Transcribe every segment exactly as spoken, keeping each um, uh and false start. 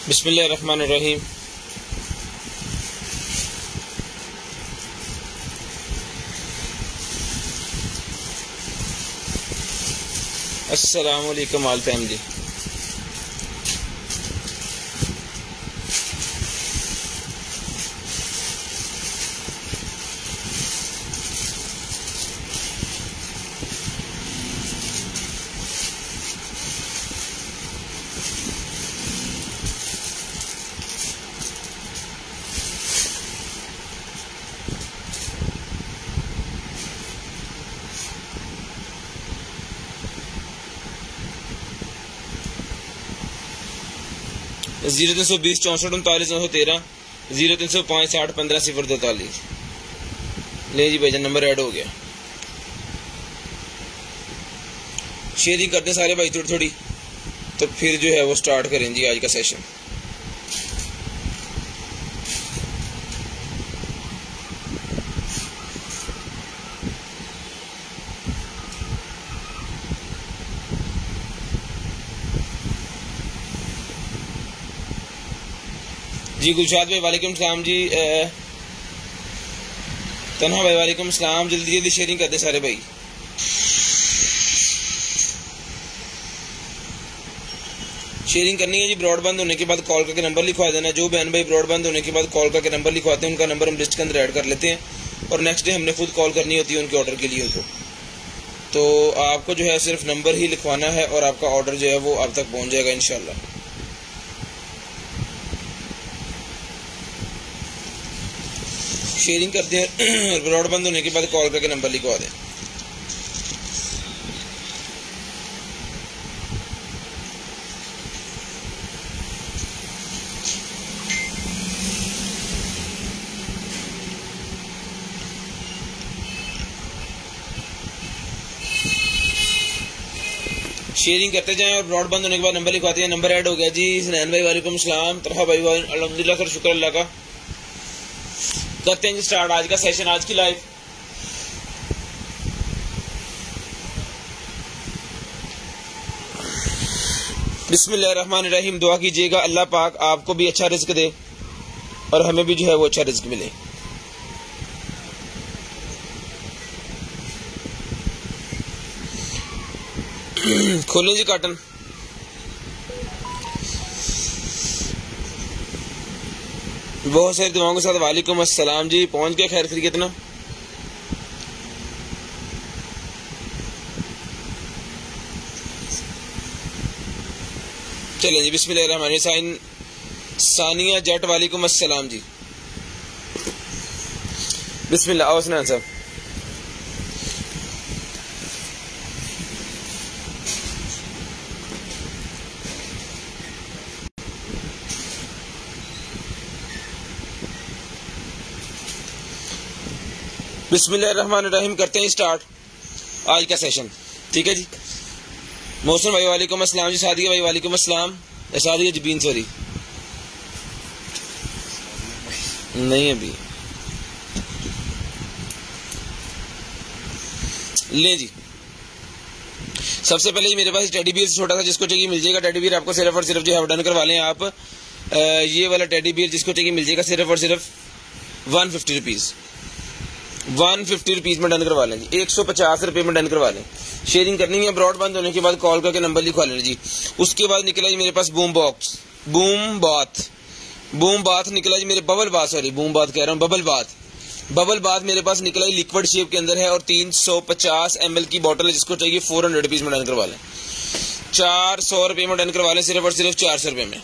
बिस्मिल्लाहिर्रहमानिर्रहीम। अस्सलामु अलैकुम ऑल फैमिली। जीरो तीन सौ बीस चौंसठ उनतालीस नौ सौ तेरह जीरो तीन सौ पाँच साठ पंद्रह सिफर तैतालीस। ले जी भाईजान, नंबर ऐड हो गया। शेयरिंग करते हैं सारे भाई थोड़ी थोड़ी, तो फिर जो है वो स्टार्ट करें जी आज का सेशन। जी गुलशाद भाई वालेकुम सलाम जी। तन्हा भाई वालेकुम सलाम। जल्दी जल्दी शेयरिंग करते सारे भाई। शेयरिंग करनी है जी। ब्रॉडबैंड होने के बाद कॉल करके नंबर लिखवा देना। जो बहन भाई ब्रॉडबैंड होने के बाद कॉल करके नंबर लिखवाते हैं उनका नंबर हम लिस्ट के अंदर ऐड कर लेते हैं और नेक्स्ट डे हमने खुद कॉल करनी होती है उनके ऑर्डर के लिए उनको। तो आपको जो है सिर्फ नंबर ही लिखवाना है और आपका ऑर्डर जो है वो आप तक पहुंच जाएगा इंशाल्लाह। शेयरिंग करते हैं, ब्रॉडबैंड होने के बाद कॉल करके नंबर लिखवा दें। शेयरिंग करते जाएं और ब्रॉडबैंड होने के बाद नंबर लिखवाते हैं। नंबर ऐड हो गया जी। सनैन भाई वालेकुम सलाम। तरहा भाई अल्हम्दुलिल्लाह सर, शुक्र अल्लाह का। करते हैं जी स्टार्ट आज का सेशन, आज की लाइव। बिस्मिल्लाहिर्रहमानिर्रहीम। दुआ कीजिएगा अल्लाह पाक आपको भी अच्छा रिज्क दे और हमें भी जो है वो अच्छा रिज्क मिले। खोलें जी काटन। बहुत सारी दुआओं के साथ वालेकुम अस्सलाम जी। पहुंच गया खैर खैरियत ना। चलें जी। बिस्मिल्लाहिर्रहमानिर्रहीम। सानिया जट वालेकुम अस्सलाम जी। बिस्मिल्लाह। आओ सनान साहब। बिस्मिल्लाहिर्रहमानिर्रहीम। करते हैं स्टार्ट आज का सेशन, ठीक है जी। मौसम भाई वालेकुम अस्सलाम जी। सादिया भाई वालेकुम अस्सलाम। सादिया जबीन सॉरी नहीं अभी। ले जी, सबसे पहले जी मेरे पास टेडी बियर छोटा सा जिसको चाहिए मिल जाएगा। टेडी बियर आपको सिर्फ और सिर्फ जो है डन करवा लें आप। ये वाला टेडी बियर जिसको चाहिए मिल जाएगा सिर्फ और सिर्फ one fifty rupees one fifty rupees में डन करवा लें जी। एक सौ पचास रुपए में डन करवा लें। शेयरिंग करनी है। ब्रॉडबैंड होने के बाद कॉल करके नंबर लिखवा लेना जी। उसके बाद निकला जी मेरे पास boom box boom bath boom bath निकला जी मेरे bubble bath sorry boom bath कह रहा हूँ बबल बाथ बबल बाथ मेरे पास निकला जी। लिक्विड शेप के अंदर है और तीन सौ पचास एम एल की बॉटल है। जिसको चाहिए फोर हंड्रेड रुपीज में डन करवा लें। चार सौ रुपए में डन करवा लें सिर्फ और सिर्फ चार सौ रुपए में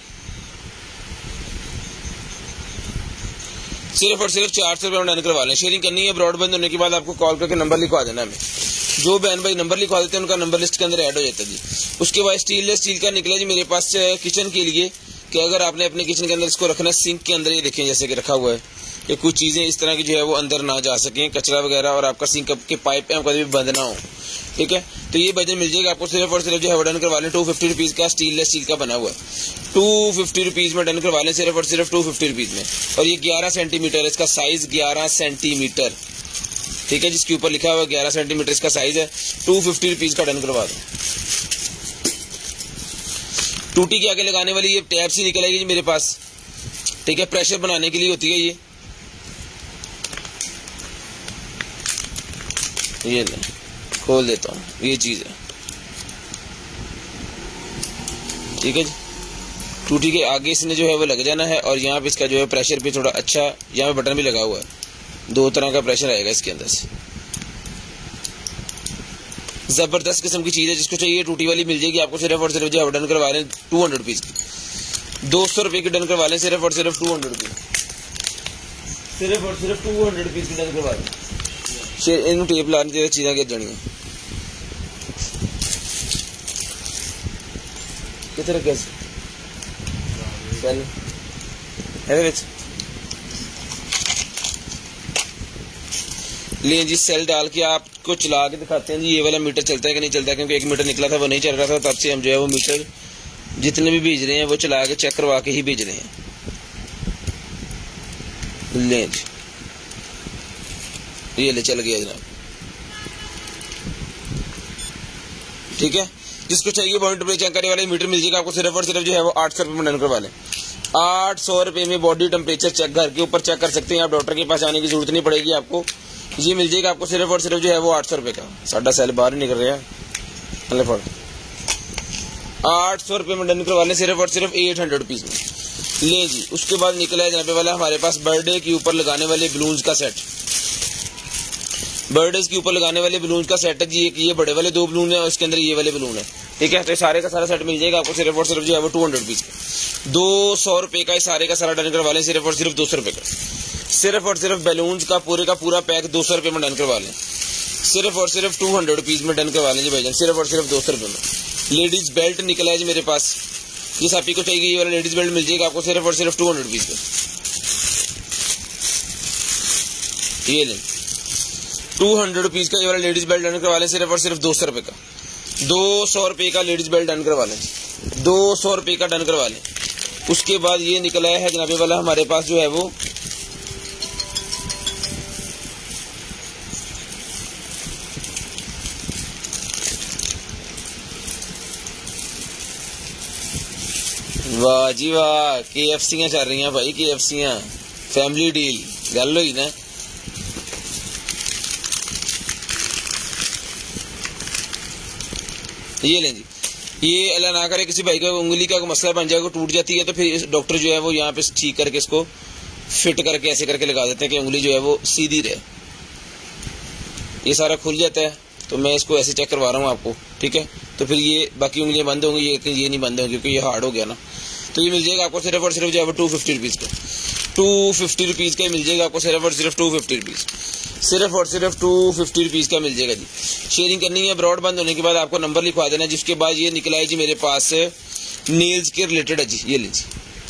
सिर्फ और सिर्फ चार सौ रुपए में डन करवा लें। शेयरिंग करनी है। ब्रॉडबैंड होने के बाद आपको कॉल करके नंबर लिखवा देना हमें। जो बहन भाई नंबर लिखवा देते हैं उनका नंबर लिस्ट के अंदर ऐड हो जाता है जी। उसके बाद स्टील स्टील का निकला जी मेरे पास किचन के लिए कि अगर आपने अपने किचन के अंदर इसको रखना सिंक के अंदर, ये देखें जैसे कि रखा हुआ है कि कुछ चीजें इस तरह की जो है वो अंदर ना जा सकें, कचरा वगैरह, और आपका सिंक के पाइप कभी भी बंद ना हो, ठीक है। तो ये बजट मिल जाएगा आपको सिर्फ और सिर्फ जो है डन करवा लें टू फिफ्टी रुपीज का। स्टील स्टील का बना हुआ है, टू फिफ्टी रुपीज में डन करवा लें सिर्फ और सिर्फ टू फिफ्टी रुपीज में। और ये ग्यारह सेंटीमीटर इसका साइज, ग्यारह सेंटीमीटर, ठीक है, जिसके ऊपर लिखा हुआ ग्यारह सेंटीमीटर इसका साइज है। टू फिफ्टी रुपीज का डन करवा दो। टूटी के आगे लगाने वाली ये टैप सी निकल आएगी जी मेरे पास, ठीक है, प्रेशर बनाने के लिए होती है ये। ये ले खोल देता हूँ, ये चीज है, ठीक है जी। टूटी के आगे इसने जो है वो लग जाना है और यहाँ पे इसका जो है प्रेशर भी थोड़ा अच्छा, यहाँ पे बटन भी लगा हुआ है, दो तरह का प्रेशर आएगा इसके अंदर से। जबरदस्त किस्म की चीज है, जिसको चाहिए टूटी वाली मिल जाएगी आपको सिर्फ और सिर्फ जो है डन करवा लें टू हंड्रेड रुपीज की, दो सौ रुपए की डन करवा लें सिर्फ और सिर्फ टू हंड्रेड रुपीज, सिर्फ और सिर्फ टू हंड्रेड रुपीज की डन करवा लें। शेर इन टेप लाने चाहिए चीज़ा के जनी कितने कैसे ले जी सेल डाल के आपको चला के दिखाते हैं जी ये वाला मीटर चलता है कि नहीं चलता है, क्योंकि एक मीटर निकला था वो नहीं चल रहा था, तब से हम जो है वो मीटर जितने भी भेज रहे हैं वो चला के चेक करवा के ही भेज रहे हैं। ले जी ये ले चल गया जनाब, ठीक है। जिसको चाहिए पॉइंट पे चेक करने वाले मीटर मिल जाएगा आपको सिर्फ और सिर्फ जो है वो आठ सौ रुपये में डन करवा लें। आठ सौ रुपये में बॉडी टेम्परेचर चेक घर के ऊपर चेक कर सकते हैं आप, डॉक्टर के पास जाने की जरूरत नहीं पड़ेगी आपको, ये मिल जाएगा आपको सिर्फ और सिर्फ जो है वो आठ सौ रुपये का। साढ़ा सेल बाहर निकल रहा है, आठ सौ रुपये में डन करवा लें सिर्फ और सिर्फ एट हंड्रेड रुपीज में। ले जी उसके बाद निकला है जनाबे वाला हमारे पास बर्थडे के ऊपर लगाने वाले बलून्स का सेट, बर्थडे के ऊपर लगाने वाले बलून का सेट है जी। एक ये बड़े वाले दो बलून है और इसके अंदर ये वाले बलून है, ठीक है। तो सारे का सारा सेट मिल जाएगा आपको सिर्फ और सिर्फ जो है वो टू हंड्रेड रुपीज का, दो सौ रुपए का सारे का सारा डन करवा लें सिर्फ और सिर्फ दो सौ रुपए का। सिर्फ और सिर्फ बैलून का पूरे का पूरा पैक दो सौ रुपए में डन करवा लें, सिर्फ और सिर्फ टू हंड्रेड रुपीज में डन करवा लें जी भाईजान, सिर्फ और सिर्फ दो सौ रुपए में। लेडीज बेल्ट निकला है जी मेरे पास, जिस आप को चाहिए ये वाला लेडीज बेल्ट मिल जाएगा आपको सिर्फ और सिर्फ टू हंड्रेड रुपीज का। ये लें टू हंड्रेड रुपीज का ये वाला लेडीज बेल्ट डन करवा लें सिर्फ और सिर्फ दो सौ रुपए का, दो सौ रुपए का लेडीज बेल्ट डन करवा लें, दो सौ रुपए का डन करवा लें। उसके बाद ये निकला है जनाबे वाला हमारे पास जो है वो वाह जी वाह, के एफ सी चल रही हैं भाई, के एफ सी फैमिली डील गल हुई ना। ये लें जी, ये अल्लाह ना करे किसी भाई का उंगली का मसला बन जाएगा, टूट जाती है तो फिर डॉक्टर जो है वो यहाँ पे ठीक करके इसको फिट करके ऐसे करके लगा देते हैं कि उंगली जो है वो सीधी रहे। ये सारा खुल जाता है तो मैं इसको ऐसे चेक करवा रहा हूँ आपको, ठीक है। तो फिर ये बाकी उंगलियां बंद होंगी, ये ये नहीं बंद होंगी क्योंकि ये हार्ड हो गया ना। तो ये मिल जाएगा आपको सिर्फ और सिर्फ जो है वो टू फिफ्टी रुपीज़ का, टू फिफ्टी रुपीज़ का मिल जाएगा आपको सिर्फ और सिर्फ टू फिफ्टी रुपीज़, सिर्फ और सिर्फ टू फिफ्टी रुपीज़ का मिल जाएगा जी। शेयरिंग करनी है, ब्रॉड बंद होने के बाद आपको नंबर लिखवा देना, जिसके बाद ये निकला है जी मेरे पास नेल्स के रिलेटेड है जी। ये लीजिए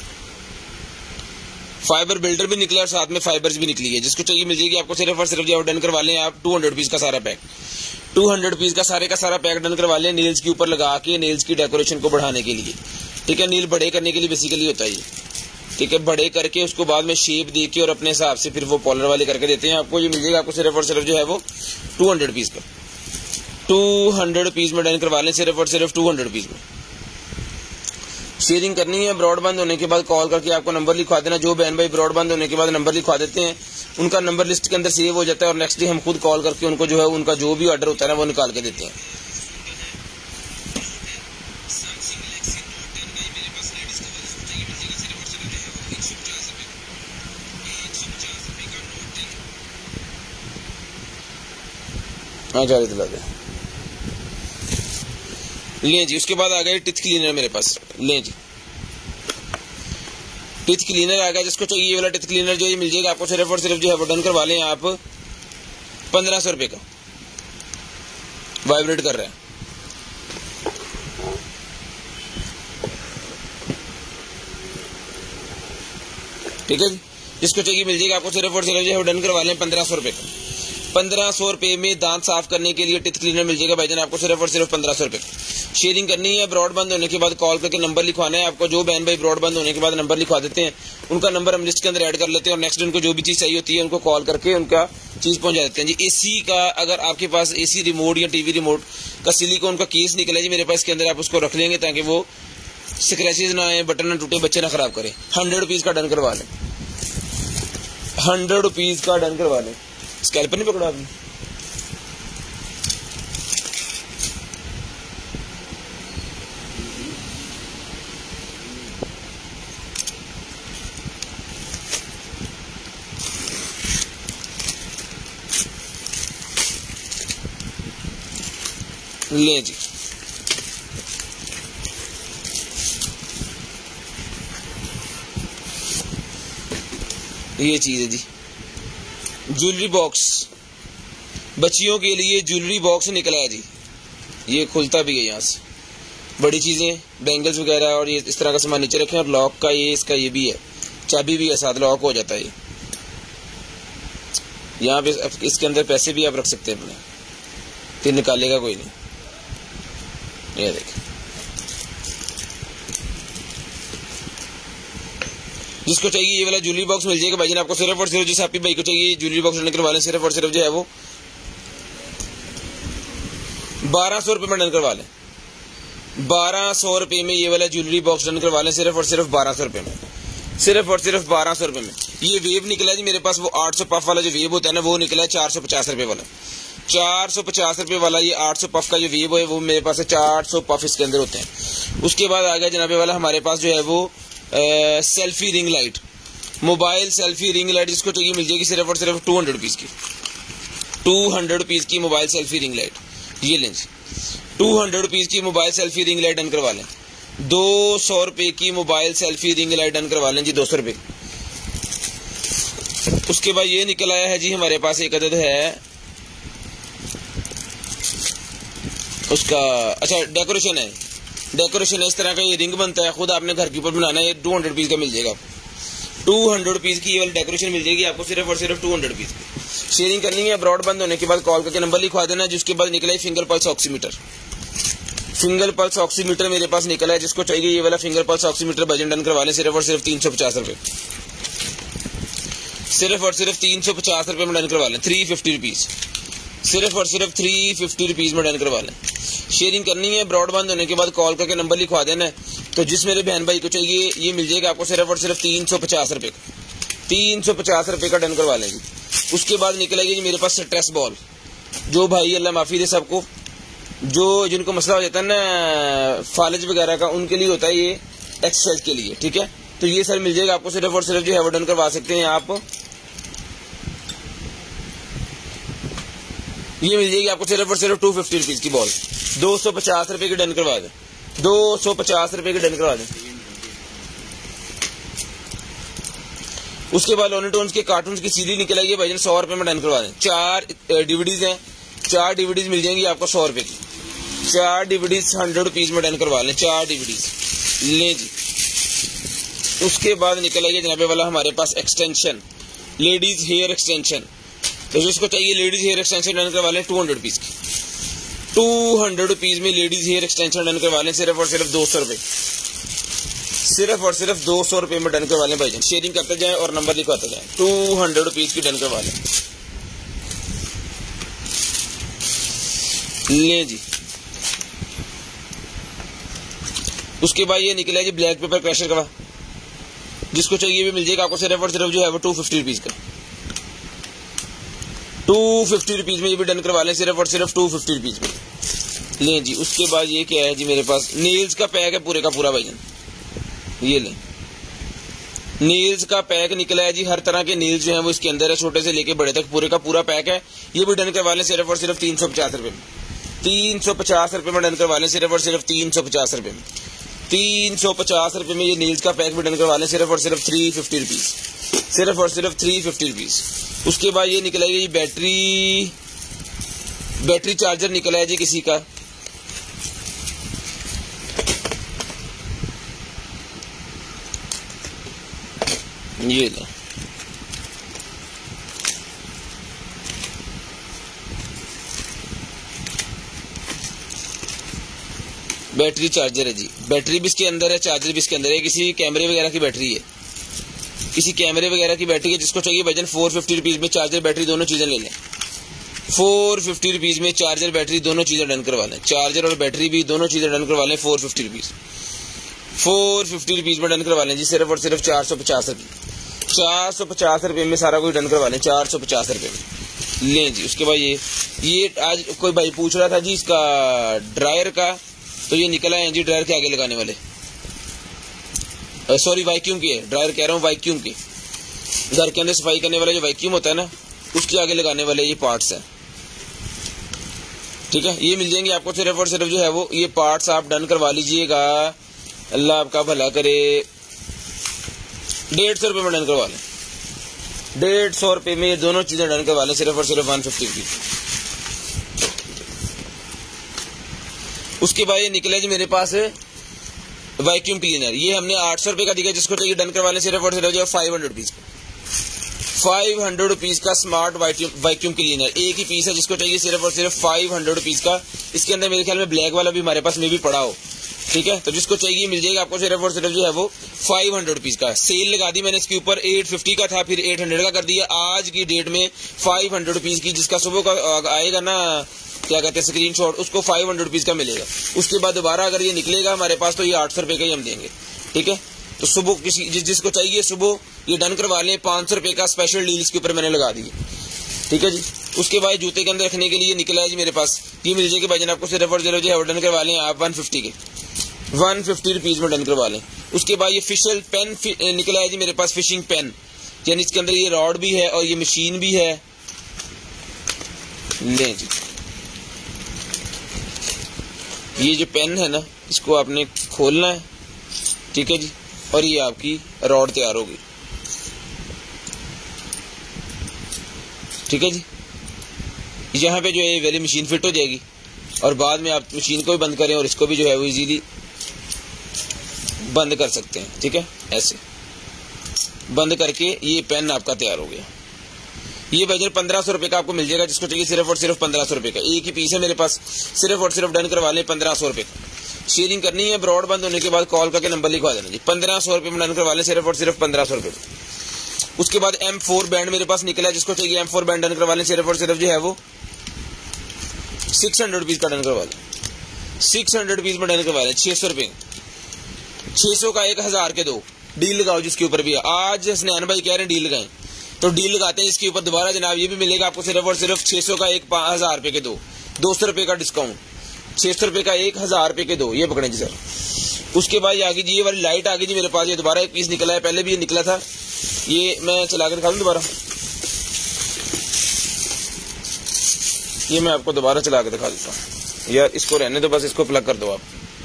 फाइबर बिल्डर भी निकला और साथ में फाइबर्स भी निकली है, जिसको चाहिए मिल जाएगी आपको सिर्फ और सिर्फ जो डन करवा लें आप टू हंड्रेड रुपीज़ का सारा पैक, टू हंड्रेड रुपीज़ का सारे का सारा पैक डन करवा लें नेल्स के ऊपर लगा के, नेल्स की डेकोरेशन को बढ़ाने के लिए, ठीक है। नील बड़े करने के लिए बेसिकली होता है ये, ठीक है। बड़े करके उसको बाद में शेप दे के और अपने हिसाब से फिर वो पॉलर वाले करके देते हैं आपको। ये मिल जाएगा आपको सिर्फ और सिर्फ जो है वो टू हंड्रेड रुपीज़ का, टू हंड्रेड रुपीज़ में डन करवा लें सिर्फ और सिर्फ टू हंड्रेड रुपीज़ में। शेयरिंग करनी है, ब्रॉडबैंड होने के बाद कॉल करके आपको नंबर लिखवा देना। जो बहन भाई ब्रॉडबैंड होने के बाद नंबर लिखवा देते हैं उनका नंबर लिस्ट के अंदर सेव हो जाता है और नेक्स्ट डे हम खुद कॉल करके उनको जो है उनका जो भी ऑर्डर होता है ना वो निकाल के देते हैं। हाँ चालीस दिला दे। लें जी उसके बाद आ गया टिथ क्लीनर मेरे पास। लें जी टिथ क्लीनर आ गया, जिसको चाहिए ये वाला टिथ क्लीनर जो ये मिल जाएगा आपको सिर्फ और सिर्फ जो है वो डन करवा लें आप पंद्रह सौ रुपये का। वाइब्रेट कर रहा है, ठीक है जी। जिसको चाहिए मिल जाएगा आपको सिर्फ और सिर्फ जो है डन करवा लें पंद्रह सौ रुपये का। पंद्रह सौ रुपये में दांत साफ करने के लिए टिथ क्लीनर मिल जाएगा भाईजान आपको सिर्फ और सिर्फ पंद्रह सौ रुपये। शेयरिंग करनी है, ब्रॉड बंद होने के बाद कॉल करके नंबर लिखवाना है आपको। जो बहन भाई ब्रॉड बंद होने के बाद नंबर लिखवा देते हैं उनका नंबर हम लिस्ट के अंदर ऐड कर लेते हैं और नेक्स्ट उनको जो भी चीज़ चाहिए होती है उनको कॉल करके उनका चीज़ पहुंचा देते हैं जी। एसी का अगर आपके पास एसी रिमोट या टीवी रिमोट का सिलिकॉन का केस निकला जी मेरे पास, इसके अंदर आप उसको रख लेंगे ताकि वो स्क्रैचेज ना आए, बटन ना टूटे, बच्चे ना खराब करें। हंड्रेड रुपीज का डन करवा लें, हंड्रेड रुपीज का डन करवा लें। स्कैल्पर नहीं पकड़ा आपने? ले जी, ये चीज है जी, ज्वेलरी बॉक्स। बच्चियों के लिए ज्वेलरी बॉक्स निकला है जी, ये खुलता भी है यहाँ से। बड़ी चीजें, बैंगल्स वगैरह और ये इस तरह का सामान नीचे रखें। और लॉक का ये इसका ये भी है, चाबी भी है साथ, लॉक हो जाता है ये। यहाँ पे इसके अंदर पैसे भी आप रख सकते हैं अपने, फिर निकालेगा कोई नहीं। ये देखें, जिसको चाहिए ये वाला ज्वेलरी बॉक्स मिल जाएगा भाईजान आपको सिर्फ और सिर्फ। जिस आप भाई को चाहिए ज्वेलरी बॉक्स डन करवा लें, सिर्फ और सिर्फ जो है वो बारह सौ रुपये में डन करवा लें। बारह सौ रुपये में ये वाला ज्वेलरी बॉक्स डन करवा लें, सिर्फ और सिर्फ बारह सौ रुपये में, सिर्फ और सिर्फ बारह सौ रुपये में। ये वेव निकला है जी मेरे पास, वो आठ सौ पफ वाला जो वेव होता है ना, वो निकला है चार सौ पचास रुपये वाला। चार सौ पचास रुपये वाला ये आठ सौ पफ का जो वेव है वो मेरे पास है, चार सौ पफ इसके अंदर होते हैं। उसके बाद आ गया जनाबे वाला हमारे पास जो है वो selfie ring light, mobile selfie ring light, जिसको चाहिए मिल जाएगी सिर्फ और सिर्फ टू हंड्रेड रुपीज की। टू हंड्रेड रुपीज की मोबाइल सेल्फी रिंग लाइट, ये लें जी, टू हंड्रेड रुपीज की mobile selfie ring light done करवा लें। दो सौ रुपए की mobile selfie ring light done करवा लें जी, दो सौ रुपए। उसके बाद ये निकल आया है जी हमारे पास एक अदद है उसका, अच्छा डेकोरेशन है, डेकोरेशन है इस तरह का, ये रिंग बनता है, खुद आपने घर के ऊपर बनाना है। ये टू हंड्रेड रुपीज का मिल जाएगा आपको, टू हंड्रेड रुपीज की ये वाली डेकोरेशन मिल जाएगी आपको सिर्फ और सिर्फ टू हंड्रेड रुपीज की। शेयरिंग करनी है, ब्रॉड बंद होने के बाद कॉल करके नंबर लिखवा देना। जिसके बाद निकला है finger pulse oximeter, finger pulse oximeter मेरे पास निकला है। जिसको चाहिए ये वाला फिंगर पल्स ऑक्सीमीटर बजन डन करवा लें, सिर्फ और सिर्फ तीन सौ पचास रुपए, सिर्फ और सिर्फ तीन सौ पचास रुपए में डन करवा लें। थ्री फिफ्टी रुपीज, सिर्फ और सिर्फ थ्री फिफ्टी रुपीज में डन करवा लें। शेयरिंग करनी है, ब्रॉड बंद होने के बाद कॉल करके नंबर लिखवा देना है। तो जिस मेरे बहन भाई को चाहिए ये मिल जाएगा आपको सिर्फ और सिर्फ तीन सौ पचास रुपए का, तीन सौ पचास रुपए का डन करवा लेंगे। उसके बाद निकलेगी जी मेरे पास स्ट्रेस बॉल, जो भाई अल्लाह माफी दे सबको, जो जिनको मसला हो जाता है ना फालिज वगैरह का, उनके लिए होता है ये एक्सरसाइज के लिए, ठीक है। तो ये सर मिल जाएगा आपको सिर्फ और सिर्फ जो है वो डन करवा सकते हैं आप, ये मिल जाएगी आपको सिर्फ और सिर्फ टू फिफ्टी रुपीज की बॉल, दो सौ पचास रुपए की डन करवा दें, दो सौ पचास रुपए की डन करवा दें। उसके बाद लोनीटोन्स के कार्टून की सीडी निकल आई है भाईजान, सौ रुपए में डन करवा दें। चार डीवीडीज हैं, चार डीवीडीज मिल जाएंगी आपको सौ रुपए की, चार डीवीडीज हंड्रेड रुपीज में डन करवा लें, चार डीवीडीज लें जी। उसके बाद निकल आई है जनाबे वाला हमारे पास एक्सटेंशन, लेडीज हेयर एक्सटेंशन। तो जिसको चाहिए लेडीज हेयर एक्सटेंशन डन करवा लें टू हंड्रेड रुपीज की, टू हंड्रेड रुपीज में लेडीज हेयर एक्सटेंशन डन करवा लें, सिर्फ और सिर्फ दो सौ रुपए, सिर्फ और सिर्फ दो सौ रुपए में डन करवा लें भाईजान। शेयरिंग करते जाएं और नंबर लिखवाते जाएं, टू हंड्रेड रुपीज की डन करवा लें, ले जी। उसके बाद ये निकला जी ब्लैक पेपर क्रशर का, जिसको चाहिए भी मिल जाएगा आपको सिर्फ और सिर्फ जो है वो टू फिफ्टी रुपीज का, टू फिफ्टी रुपीज में ये भी डन करवा लें, सिर्फ और सिर्फ टू फिफ्टी रुपीज में लें जी। उसके बाद ये क्या है जी मेरे पास, नेल्स का पैक है पूरे का पूरा भाईजान, ये लें, नेल्स का पैक निकला है जी। हर तरह के नेल्स जो हैं वो इसके अंदर है, छोटे से लेके बड़े तक पूरे का पूरा पैक है। ये भी डन करवा लें सिर्फ और सिर्फ तीन सौ पचास रुपए में, तीन सौ पचास रुपए में डन करवा लें, सिर्फ और सिर्फ तीन सौ पचास रुपए में, तीन सौ पचास रुपए में ये नेल्स का पैक भी डन करवा लें, सिर्फ और सिर्फ थ्री फिफ्टी रुपीज, सिर्फ और सिर्फ थ्री फिफ्टी रुपीज। उसके बाद ये निकला है जी बैटरी, बैटरी चार्जर निकला है जी किसी का, ये ले, बैटरी चार्जर है जी, बैटरी भी इसके अंदर है, चार्जर भी इसके अंदर है। किसी कैमरे वगैरह की बैटरी है, किसी कैमरे वगैरह की बैटरी है। जिसको चाहिए भाईजान फोर फिफ्टी रुपीज में चार्जर बैटरी दोनों चीजें ले लें, फोर फिफ्टी रुपीज में चार्जर बैटरी दोनों चीजें डन करवा लें, चार्जर और बैटरी भी दोनों चीजें डन करवा लें, four fifty rupees. Four fifty rupees में डन करवा लें जी, सिर्फ और सिर्फ चार सौ पचास रुपये चार सौ पचास रुपये में सारा कुछ डन करवा लें, चार सौ पचास रुपये में लें जी। उसके बाद ये ये आज कोई भाई पूछ रहा था जी इसका ड्रायर का, तो ये निकला है जी ड्रायर के आगे लगाने वाले, सॉरी वैक्यूम की है, ड्रायर कह रहा हूँ वैक्यूम की, घर के अंदर सफाई करने वाला जो वैक्यूम होता है ना उसके आगे लगाने वाले ये पार्ट्स हैं, ठीक है। ये मिल जाएंगे आपको सिर्फ और सिर्फ जो है वो ये पार्ट्स आप डन करवा लीजिएगा, अल्लाह आपका भला करे, डेढ़ सौ रुपये में डन करवा लें, डेढ़ सौ रुपये में ये दोनों चीजें डन करवा लें, सिर्फ और सिर्फ वन फिफ्टी रुपीज। उसके बाद ये निकला जी मेरे पास वैक्यूम क्लीनर, ये हमने आठ सौ रुपये का दिया, जिसको चाहिए डन करवा लें सिर्फ और सिर्फ जो फाइव हंड्रेड रुपीज का, फाइव हंड्रेड रुपीज का स्मार्ट वैक्यूम क्लीनर, एक ही पीस है, जिसको चाहिए सिर्फ और सिर्फ फाइव हंड्रेड रुपीज का। इसके अंदर मेरे ख्याल में ब्लैक वाला भी हमारे पास में भी पड़ा हो, ठीक है, तो जिसको चाहिए मिल जाएगा आपको सिर्फ और सिर्फ जो है वो फाइव हंड्रेड रुपीज का। सेल लगा दी मैंने इसके ऊपर, एट फिफ्टी का था फिर एट हंड्रेड का कर दिया, आज की डेट में फाइव हंड्रेड रुपीज की, जिसका सुबह का आएगा ना क्या कहते हैं स्क्रीनशॉट, उसको फाइव हंड्रेड रुपीज का मिलेगा। उसके बाद दोबारा अगर ये निकलेगा हमारे पास तो ये आठ सौ रुपए का ही हम देंगे, ठीक है। तो सुबह किसी जिस जिसको चाहिए सुबह ये डन करवा लें, पांच सौ रुपए का स्पेशल डील इसके ऊपर मैंने लगा दी, ठीक है जी। उसके बाद जूते के अंदर रखने के लिए निकला है जी मेरे पास, ये मिल जाएगी भाईजान आपको सिर्फ और सिर्फ जो है डन करवा लें आप वन फिफ्टी के, वन फिफ्टी रुपीज में डन करवा लें। उसके बाद ये फिशल पेन निकला है जी मेरे पास, फिशिंग पेन, यानी इसके अंदर ये रॉड भी है और ये मशीन भी है, लें जी। ये जो पेन है ना इसको आपने खोलना है, ठीक है जी, और ये आपकी रॉड तैयार होगी, ठीक है जी। यहाँ पे जो है ये वाली मशीन फिट हो जाएगी और बाद में आप मशीन को भी बंद करें और इसको भी जो है वो इजीली बंद कर सकते हैं, ठीक है। ऐसे बंद करके ये पेन आपका तैयार हो गया। ये बजट पंद्रह सौ रुपए का आपको मिल जाएगा, जिसको चाहिए सिर्फ और सिर्फ पंद्रह सौ रुपए का, एक ही पीस है मेरे पास, सिर्फ और सिर्फ डन करवा लें पंद्रह सौ रुपए का। शेयरिंग करनी है, ब्रॉड बंद होने के बाद कॉल करके नंबर लिखवा देना जी, पंद्रह सौ रुपए में डन करवा लें, सिर्फ और सिर्फ पंद्रह सौ रुपए। उसके बाद एम फोर बैंड मेरे पास निकला है, जिसको चाहिए एम फोर बैंड डन करवा लें, सिर्फ और सिर्फ जो है वो सिक्स हंड्रेड रुपीज का डन करवा लें, सिक्स हंड्रेड रुपीज में डन करवा लें, छह सौ रुपए, छह सौ का एक, हजार के दो, डील लगाओ जिसके ऊपर भी है। आज हसनैन भाई कह रहे हैं डील लगाएं, तो डील लगाते हैं इसके ऊपर दोबारा जनाब, ये भी मिलेगा आपको सिर्फ और सिर्फ छह सौ का एक, हजार रुपए के दो, दो सौ रुपए का डिस्काउंट, छह सौ रुपए का एक, हजार रुपए के दो, ये पकड़े जी सर। उसके बाद आगे जी ये वाली लाइट आ गई जी मेरे पास, ये दोबारा एक पीस निकला है, पहले भी ये निकला था, ये मैं चला कर दिखा दूं दोबारा, ये मैं आपको दोबारा चला के दिखा देता हूँ यार, इसको रहने दो बस, इसको प्लग कर दो आप,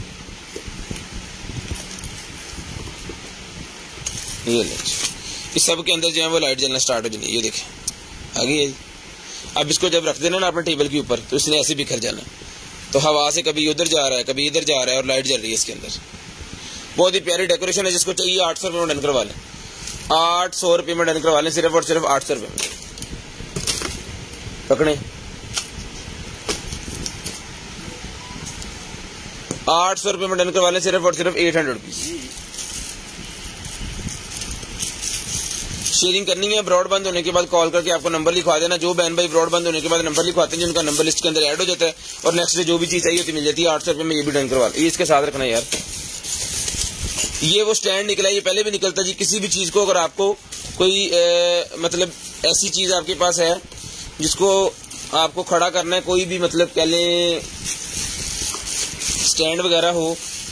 ये ले इस सब के अंदर जो है वो लाइट जलना स्टार्ट हो जानी, ये देखें आ गई है। अब इसको जब रख देना ना अपने टेबल के ऊपर, तो इसने ऐसे बिखर जाना, तो हवा से कभी उधर जा रहा है कभी इधर जा रहा है और लाइट जल रही है इसके अंदर। बहुत ही प्यारी डेकोरेशन है, जिसको चाहिए आठ सौ रुपये में डन करवा लें, आठ सौ रुपये में डन करवा लें, सिर्फ और सिर्फ आठ सौ रुपये में पकड़े, आठ सौ रुपये में डन करवा लें, सिर्फ और सिर्फ एट हंड्रेड रुपीज। शेयरिंग करनी है, ब्रॉड बंद होने के बाद कॉल करके आपको नंबर लिखवा देना, जो बहन भाई ब्रॉड बंद होने के बाद नंबर लिखवाते हैं जिनका नंबर लिस्ट के अंदर ऐड हो जाता है, और नेक्स्ट डे जो भी चीज चाहिए होती मिल जाती है, आठ सौ रुपये में ये भी डन करवा ये इसके साथ रखना यार। ये वो स्टैंड निकला है, ये पहले भी निकलता जी, किसी भी चीज को अगर आपको कोई ए, मतलब ऐसी चीज आपके पास है जिसको आपको खड़ा करना है, कोई भी मतलब कह लें स्टैंड वगैरह हो,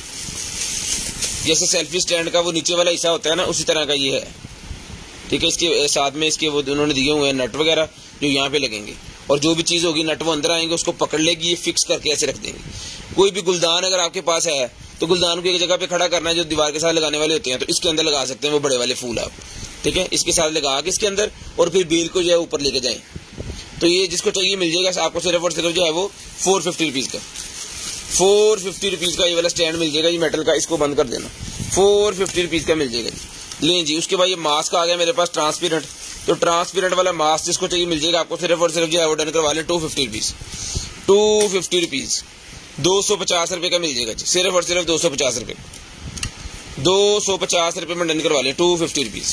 जैसे सेल्फी स्टैंड का वो नीचे वाला हिस्सा होता है ना, उसी तरह का ये है, ठीक है। इसके साथ में इसके वो उन्होंने दिए हुए हैं नट वगैरह जो यहाँ पे लगेंगे, और जो भी चीज होगी नट वो अंदर आएंगे उसको पकड़ लेगी, ये फिक्स करके ऐसे रख देंगे। कोई भी गुलदान अगर आपके पास है तो गुलदान को एक जगह पे खड़ा करना है, जो दीवार के साथ लगाने वाले होते हैं, तो इसके अंदर लगा सकते हैं वो बड़े वाले फूल आप, ठीक है, इसके साथ लगा के इसके अंदर, और फिर बेल को जो है ऊपर लेके जाएं। तो ये जिसको चाहिए मिल जाएगा आपको, सिर्फ और सिर्फ जो है वो फोर फिफ्टी रुपीज का, फोर फिफ्टी रुपीज का ये वाला स्टैंड मिल जाएगा जी मेटल का, इसको बंद कर देना, फोर फिफ्टी रुपीज का मिल जाएगा जी, लें जी। उसके बाद ये मास्क आ गया मेरे पास ट्रांसपेरेंट, तो ट्रांसपेरेंट वाला मास्क जिसको चाहिए मिल जाएगा आपको, सिर्फ और सिर्फ जो है वो डन करवा लें two fifty rupees, two fifty rupees, दो सौ पचास रुपए का मिल जाएगा जी, सिर्फ और सिर्फ दो सौ पचास रुपए, दो सौ पचास रुपए में डन करवा लें, टू फिफ्टी रुपीज।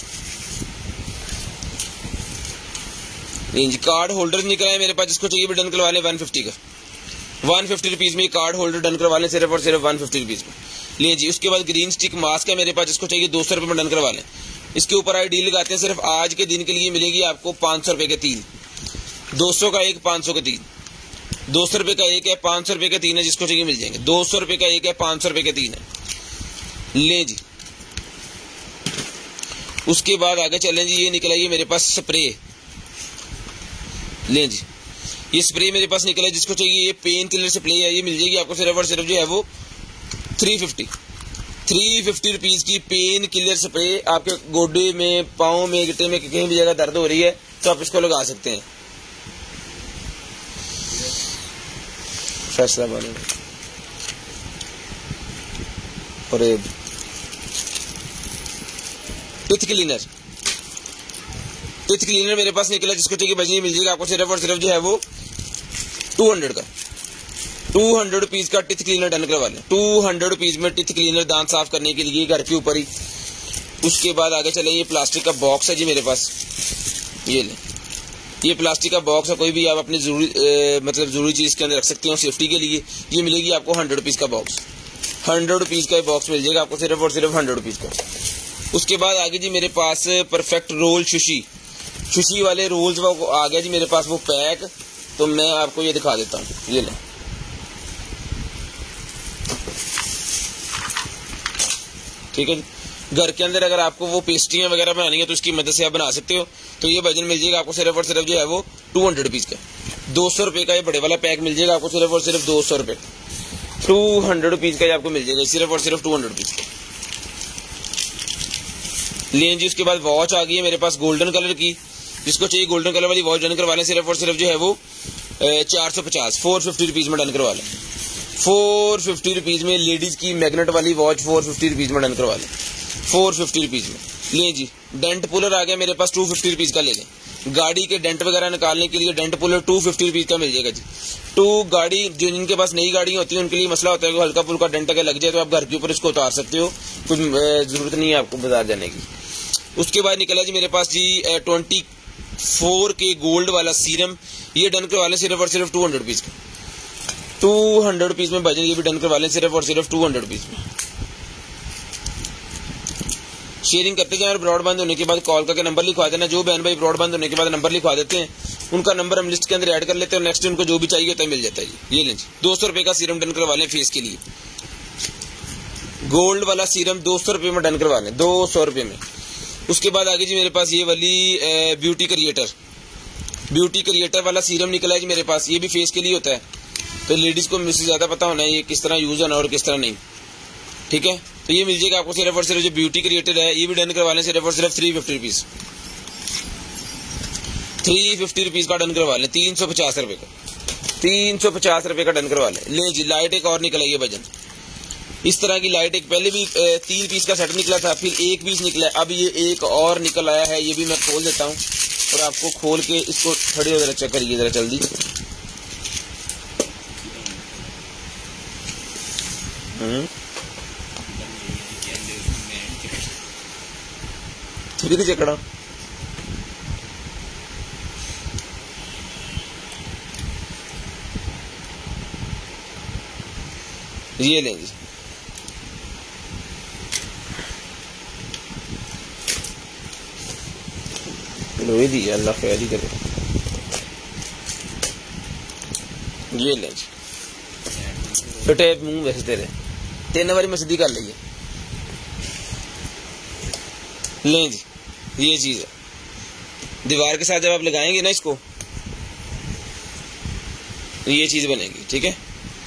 जी कार्ड होल्डर निकला है मेरे पास, जिसको चाहिए भी डन करवा लें वन फिफ्टी का, वन फिफ्टी रुपीज में कार्ड होल्डर डन करवा लें, सिर्फ और सिर्फ वन फिफ्टी रुपीज में। ले जी। उसके बाद ग्रीन स्टिक मास्क है मेरे पास, जिसको चाहिए दो सौ रुपये में डन करवा लें। इसके ऊपर आई डील लगाते हैं, सिर्फ आज के दिन के लिए मिलेगी आपको पाँच सौ रुपये के तीन, दो सौ का एक, पाँच सौ के तीन, दो सौ रुपये का एक है, पाँच सौ रुपये के तीन है, जिसको चाहिए मिल जाएंगे। दो सौ रुपये का एक है, पाँच सौ रुपये के तीन है। ले जी। उसके बाद आगे चलें जी, ये निकला ये मेरे पास स्प्रे। ले जी, ये स्प्रे मेरे पास निकला है, जिसको चाहिए ये पेन किलर स्प्रे है, ये मिल जाएगी आपको सिर्फ और सिर्फ जो है वो three fifty three fifty rupees की पेन किलर स्प्रे। आपके गोडे में, पाँव में, गिट्टे में कहीं भी जगह दर्द हो रही है तो आप इसको लगा सकते हैं। फैसला वाले और टिथ क्लीनर, टिथ क्लीनर मेरे पास निकला, जिसको चाहिए बजनी मिल जाएगा आपको सिर्फ और सिर्फ जो है वो टू हंड्रेड का टू हंड्रेड रुपीज का टिथ क्लीनर डन करवा लें। टू हंड्रेड रुपीज में टिथ क्लीनर दांत साफ करने के लिए घर के ऊपर ही। उसके बाद आगे चलें, ये प्लास्टिक का बॉक्स है जी मेरे पास, ये लें। ये प्लास्टिक का बॉक्स है, कोई भी आप अपनी जरूरी मतलब जरूरी चीज के अंदर रख सकते हो सेफ्टी के लिए। ये मिलेगी आपको हंड्रेड रुपीज का बॉक्स, हंड्रेड रुपीज का बॉक्स मिल जाएगा आपको सिर्फ और सिर्फ हंड्रेड रुपीज का। उसके बाद आगे जी मेरे पास परफेक्ट रोल सुशी, सुशी वाले रोल्स वो आ गया जी मेरे पास वो पैक, तो मैं आपको ये दिखा देता हूँ, ये लें। ठीक है जी। घर के अंदर अगर आपको वो पेस्ट्रियां वगैरह बनानी है तो इसकी मदद से आप बना सकते हो। तो ये वजन मिल जाएगा आपको सिर्फ और सिर्फ जो है वो टू हंड्रेड रुपीज का, दो सौ रुपए का ये बड़े वाला पैक मिल जाएगा आपको सिर्फ और सिर्फ दो सौ रुपए, टू हंड्रेड रुपीज का आपको मिल जाएगा सिर्फ और सिर्फ टू हंड्रेड रुपीज का। लें जी। उसके बाद वॉच आ गई है मेरे पास गोल्डन कलर की, जिसको चाहिए गोल्डन कलर वाली वॉच डन करवा लें सिर्फ और सिर्फ जो है वो चार सौ पचास फोर फिफ्टी रुपीज में डन करवा लें। फोर फिफ्टी रुपीज में लेडीज की मैग्नेट वाली वॉच फोर फिफ्टी रुपीज में डन करवा लें, फोर फिफ्टी रुपीज में। ले जी। डेंट पुलर आ गया मेरे पास, टू फिफ्टी रुपीज का ले लें। गाड़ी के डेंट वगैरह निकालने के लिए dent puller two fifty rupees का मिल जाएगा जी। टू गाड़ी जो जिनके पास नई गाड़ी होती है उनके लिए मसला होता है कि हल्का फुल्का डेंट अगर लग जाए तो आप घर के ऊपर इसको उतार सकते हो, कुछ जरूरत नहीं है आपको बाजार जाने की। उसके बाद निकला जी मेरे पास जी ट्वेंटी फोर के गोल्ड वाला सीरम, ये डन करवा लें सिर्फ और सिर्फ टू हंड्रेड रुपीज का, टू हंड्रेड रुपीज में बजन, ये भी डन करवा लें सिर्फ और सिर्फ टू हंड्रेड रुपीज में। शेयरिंग करते जाए और ब्रॉडबैंड होने के बाद कॉल करके नंबर लिखवा देना। जो बहन भाई ब्रॉडबैंड होने के बाद नंबर लिखवा देते हैं उनका नंबर हम लिस्ट के अंदर ऐड कर लेते हैं, नेक्स्ट उनको जो भी चाहिए होता है मिल जाता है जी। ये लें जी, दो सौ रुपए का सीरम डन करवा लें फेस के लिए, गोल्ड वाला सीरम दो सौ रुपए में डन करवा लें, दो सौ रुपए में। उसके बाद आगे जी मेरे पास ये वाली ब्यूटी क्रिएटर, ब्यूटी क्रिएटर वाला सीरम निकला है जी मेरे पास, ये भी फेस के लिए होता है, तो लेडीज को मुझसे ज्यादा पता होना है ये किस तरह यूज होना और किस तरह नहीं। ठीक है, तो ये मिल जाएगा आपको सिर्फ और सिर्फ जो ब्यूटी क्रिएटर है, ये भी डन करवा लें सिर्फ और सिर्फ three fifty rupees three fifty rupees का डन करवा लें, तीन सौ पचास रुपए का, तीन सौ पचास रुपए का डन करवा लें। ले जी। लाइट एक और निकला ये वजन, इस तरह की लाइट एक पहले भी तीन पीस का सेट निकला था, फिर एक पीस निकला है, अब ये एक और निकल आया है, ये भी मैं खोल देता हूँ और आपको खोल के इसको खड़े हो जरा चेक करिए जरा जल्दी। थोड़ी चकड़ा ये लेंगे लोहे दी, अल्लाह खैर ही करे। ये लें जी, फिटे मुंह वैसे तेरे तीन बारी मस्दी कर लीजिए। लें जी, ये चीज है, दीवार के साथ जब आप लगाएंगे ना इसको, ये चीज बनेगी। ठीक है,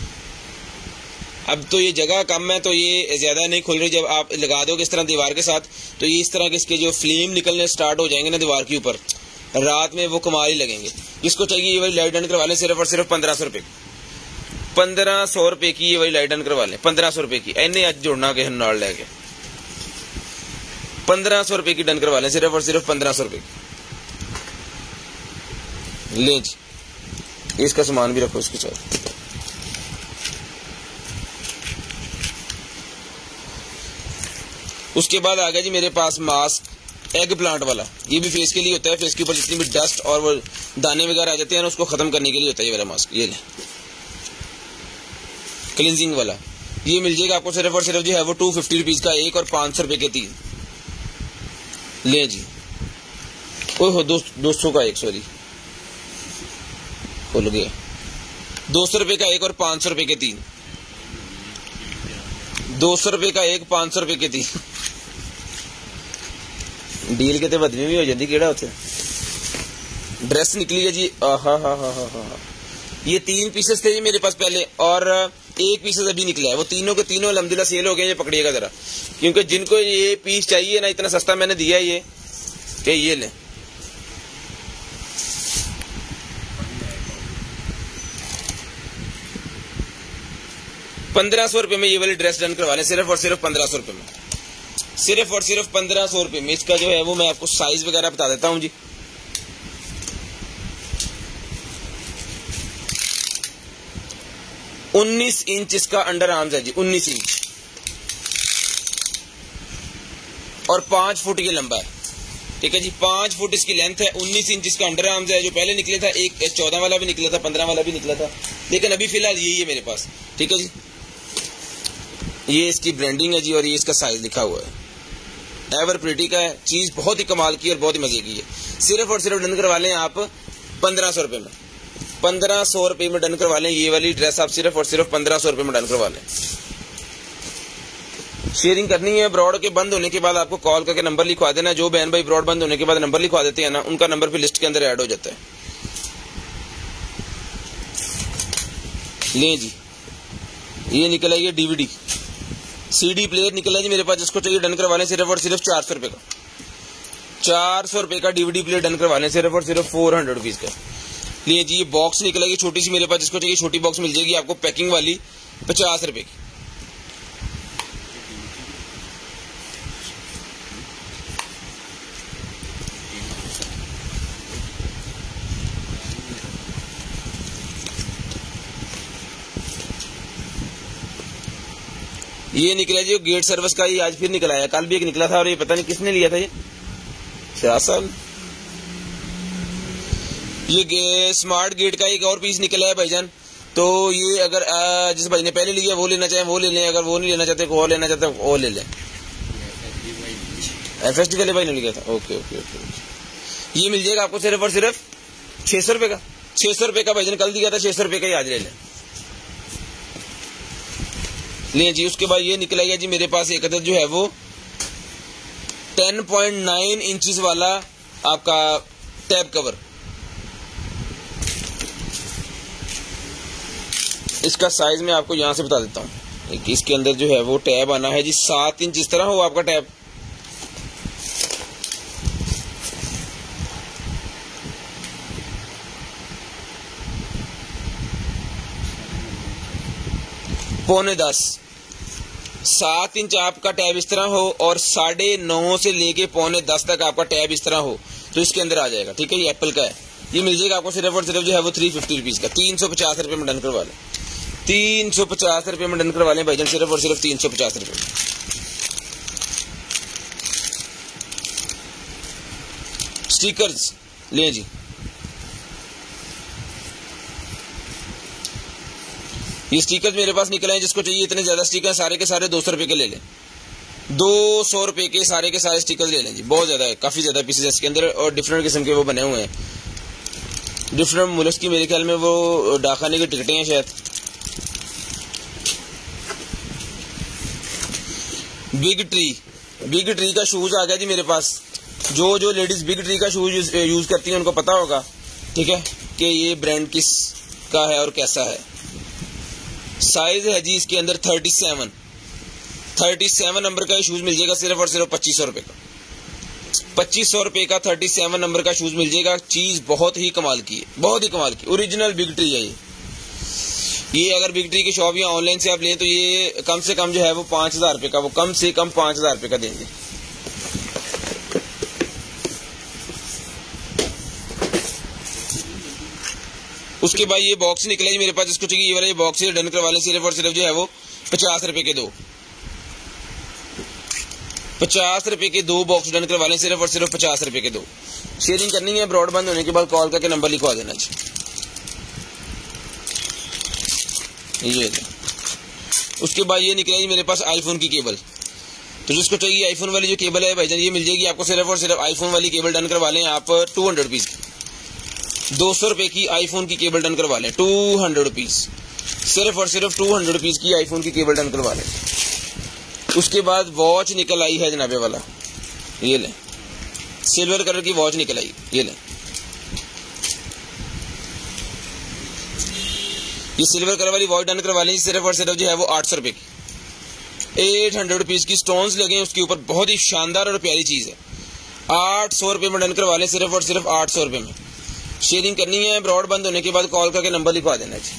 अब तो ये जगह कम है तो ये ज्यादा नहीं खुल रही, जब आप लगा दोगे इस तरह दीवार के साथ तो ये इस तरह के इसके जो फ्लेम निकलने स्टार्ट हो जाएंगे ना दीवार के ऊपर, रात में वो कमाल ही लगेंगे। इसको चाहिए ये वाली लाइट डन करवा लें सिर्फ और सिर्फ पंद्रह सौ रुपए पंद्रह सौ रुपए की ये वाली लाइट डन करवा लें, पंद्रह सौ रुपए की। इन्हें आज जोड़ना के नाल लेके पंद्रह सौ रुपए की डन करवा लें सिर्फ और सिर्फ पंद्रह सौ रुपए की। ले जी, इसका सामान भी रखो इसके साथ। उसके बाद आ गया जी मेरे पास मास्क एग प्लांट वाला, ये भी फेस के लिए होता है, फेस के ऊपर जितनी भी डस्ट और वो दाने वगैरह आ जाते हैं ना उसको खत्म करने के लिए होता है ये वाला मास्क। ये ले क्लींजिंग वाला, ये मिल जाएगा आपको सिर्फ और सिर्फ जो है वो टू फिफ्टी रुपीज का एक और पाँच सौ रुपए के तीन। ले जी, ओ हो दो दो सौ का एक, सॉरी खुल गया, दो सौ रुपए का एक और पाँच सौ रुपए के तीन, दो सौ रुपए का एक, पाँच सौ रुपए के तीन। डील कितने बदमी भी हो जाती केड़ा उसे। ड्रेस निकली है जी, हा हा हा हा हा। ये तीन पीसेस थे जी मेरे पास पहले और एक पीसेस अभी निकला है। वो तीनों के तीनों अल्हम्दुलिल्लाह सेल हो गए। ये पकड़िएगा जरा, क्योंकि जिनको ये पीस चाहिए ना, इतना सस्ता मैंने दिया है ये कि ये ले। पंद्रह सौ रुपए में ये वाली ड्रेस डन करवा लें, सिर्फ और सिर्फ पंद्रह सौ रुपए में, सिर्फ और सिर्फ पंद्रह सौ रुपए में। इसका जो है वो मैं आपको साइज वगैरह बता देता हूं जी। उन्नीस इंच इसका अंडर आर्म्स है जी, उन्नीस इंच, और पांच फुट ये लंबा है। ठीक है जी, पांच फुट इसकी लेंथ है, उन्नीस इंच इसका अंडर आर्म्स है। जो पहले निकले था, एक चौदह वाला भी निकला था, पंद्रह वाला भी निकला था, लेकिन अभी फिलहाल यही है मेरे पास। ठीक है जी, ये इसकी ब्रांडिंग है जी, और ये इसका साइज लिखा हुआ है। एवर प्रिटी का है, चीज बहुत ही कमाल की और बहुत ही मजे की है। सिर्फ और सिर्फ डन करवा लें आप पंद्रह सौ रुपए में, पंद्रह सौ रुपए में डन करवा लें। ये वाली ड्रेस आप सिर्फ और सिर्फ पंद्रह सौ रुपए में डन करवा लें। शेयरिंग करनी है। ब्रॉड के बंद होने के बाद आपको कॉल करके नंबर लिखवा देना। जो बहन भाई ब्रॉड बंद होने के बाद नंबर लिखवा देते हैं ना, उनका नंबर फिर लिस्ट के अंदर ऐड हो जाता है। ले जी, ये निकला ये डीवीडी सीडी प्लेयर निकला जी मेरे पास। जिसको चाहिए डन करवा लें, सिर्फ और सिर्फ चार सौ रुपए का, चार सौ रुपए का डीवीडी प्लेयर डन करवा लें, सिर्फ और सिर्फ फोर हंड्रेड रुपीज का। लिए जी, ये बॉक्स निकलेगी छोटी सी मेरे पास। जिसको चाहिए छोटी बॉक्स मिल जाएगी आपको पैकिंग वाली, पचास रुपए की। ये निकला जी गेट सर्विस का, ये आज फिर निकला है। कल भी एक निकला था और ये पता नहीं किसने लिया था, ये शाह साहब। ये स्मार्ट गेट का एक और पीस निकला है भाईजान। तो ये अगर आ, जिस भाई ने पहले लिया वो लेना चाहे वो ले लें, अगर वो नहीं लेना चाहते वो लेना चाहते वो ले लें। एफ एस डी वाले भाई ने लिया था। Okay okay okay. ये मिल जाएगा आपको सिर्फ और सिर्फ छह सौ रुपए का, छह सौ रुपए का भाईजान कल दिया था, छह सौ रुपए का ही आज ले लें। ले जी, उसके बाद ये निकला गया जी मेरे पास एक अदद जो है वो टेन पॉइंट नाइन इंचेस वाला आपका टैब कवर। इसका साइज मैं आपको यहां से बता देता हूं। इसके अंदर जो है वो टैब आना है जी सात इंच, इस तरह हो आपका टैब। पौने दस, सात इंच आपका टैब इस तरह हो और साढ़े नौ से लेके पौने दस तक आपका टैब इस तरह हो तो इसके अंदर आ जाएगा। ठीक है, ये एप्पल का है। ये मिल जाएगा आपको सिर्फ और सिर्फ जो है वो थ्री फिफ्टी रुपीज का, तीन सौ पचास रुपए में डन करवा लें, तीन सौ पचास रुपए में डन करवा लें भाईजान, सिर्फ और सिर्फ तीन सौ पचास रुपए। स्टिकर्स लें जी, ये स्टिकर्स मेरे पास निकले हैं। जिसको चाहिए इतने ज्यादा स्टिकर सारे के सारे दो सौ रुपए के ले लें, दो सौ रुपए के सारे के सारे स्टिकर्स ले लें जी। बहुत ज्यादा है, काफी ज्यादा पीसेस इसके अंदर और डिफरेंट किस्म के वो बने हुए हैं। डिफरेंट मुल्क की मेरे ख्याल में वो डाकखाने की टिकटें हैं शायद। बिग ट्री, बिग ट्री का शूज आ गया जी मेरे पास। जो जो लेडीज बिग ट्री का शूज यूज करती हैं उनको पता होगा, ठीक है, कि ये ब्रांड किस का है और कैसा है। साइज है जी इसके अंदर thirty seven, thirty seven number का शूज मिल जाएगा सिर्फ और सिर्फ पच्चीस सौ रुपए का, पच्चीस सौ रुपए का थर्टी सेवन नंबर का शूज मिल जाएगा। चीज बहुत ही कमाल की है, बहुत ही कमाल की, ओरिजिनल बिग ट्री है ये। ये अगर बिग ट्री की शॉप या ऑनलाइन से आप लें तो ये कम से कम जो है वो पांच हजार रुपए का, वो कम से कम पांच हजार रुपए का देंगे। उसके बाद ये बॉक्स निकला जी मेरे पास। जिसको चाहिए ये वाला ये बॉक्स है, डन करवा लें, सिर्फ और सिर्फ जो है वो पचास रुपए के दो, पचास रुपए के दो बॉक्स डन करवा लें, सिर्फ और सिर्फ पचास रुपए के दो। शेयरिंग करनी है, ब्रॉड बंद होने के बाद कॉल करके नंबर लिखवा देना जी। ये उसके बाद ये निकला जी मेरे पास आईफोन की केबल। तो जिसको चाहिए आईफोन वाली जो केबल है भाईजान ये मिल जाएगी आपको सिर्फ और सिर्फ आईफोन वाली केबल डन करवा लें आप टू हंड्रेड रुपीज़ की, दो सौ रुपये की आईफोन की केबल डन करवा लें, टू हंड्रेड रुपीज़, सिर्फ और सिर्फ टू हंड्रेड रुपीज़ की आईफोन की केबल डन करवा लें। उसके बाद वॉच निकल आई है जनाबे वाला, ये लें, सिल्वर कलर की वॉच निकल आई, ये लें, ये सिल्वर कलर वाली वॉच डन करवा लें सिर्फ और सिर्फ जो है वो आठ सौ रुपये की, एट हंड्रेड रुपीज़ की स्टोन्स लगे उसके ऊपर, बहुत ही शानदार और प्यारी चीज़ है। आठ सौ रुपये में डन करवा लें सिर्फ और सिर्फ आठ सौ रुपये में। शेयरिंग करनी है, ब्रॉड बंद होने के बाद कॉल करके नंबर लिखवा देना जी।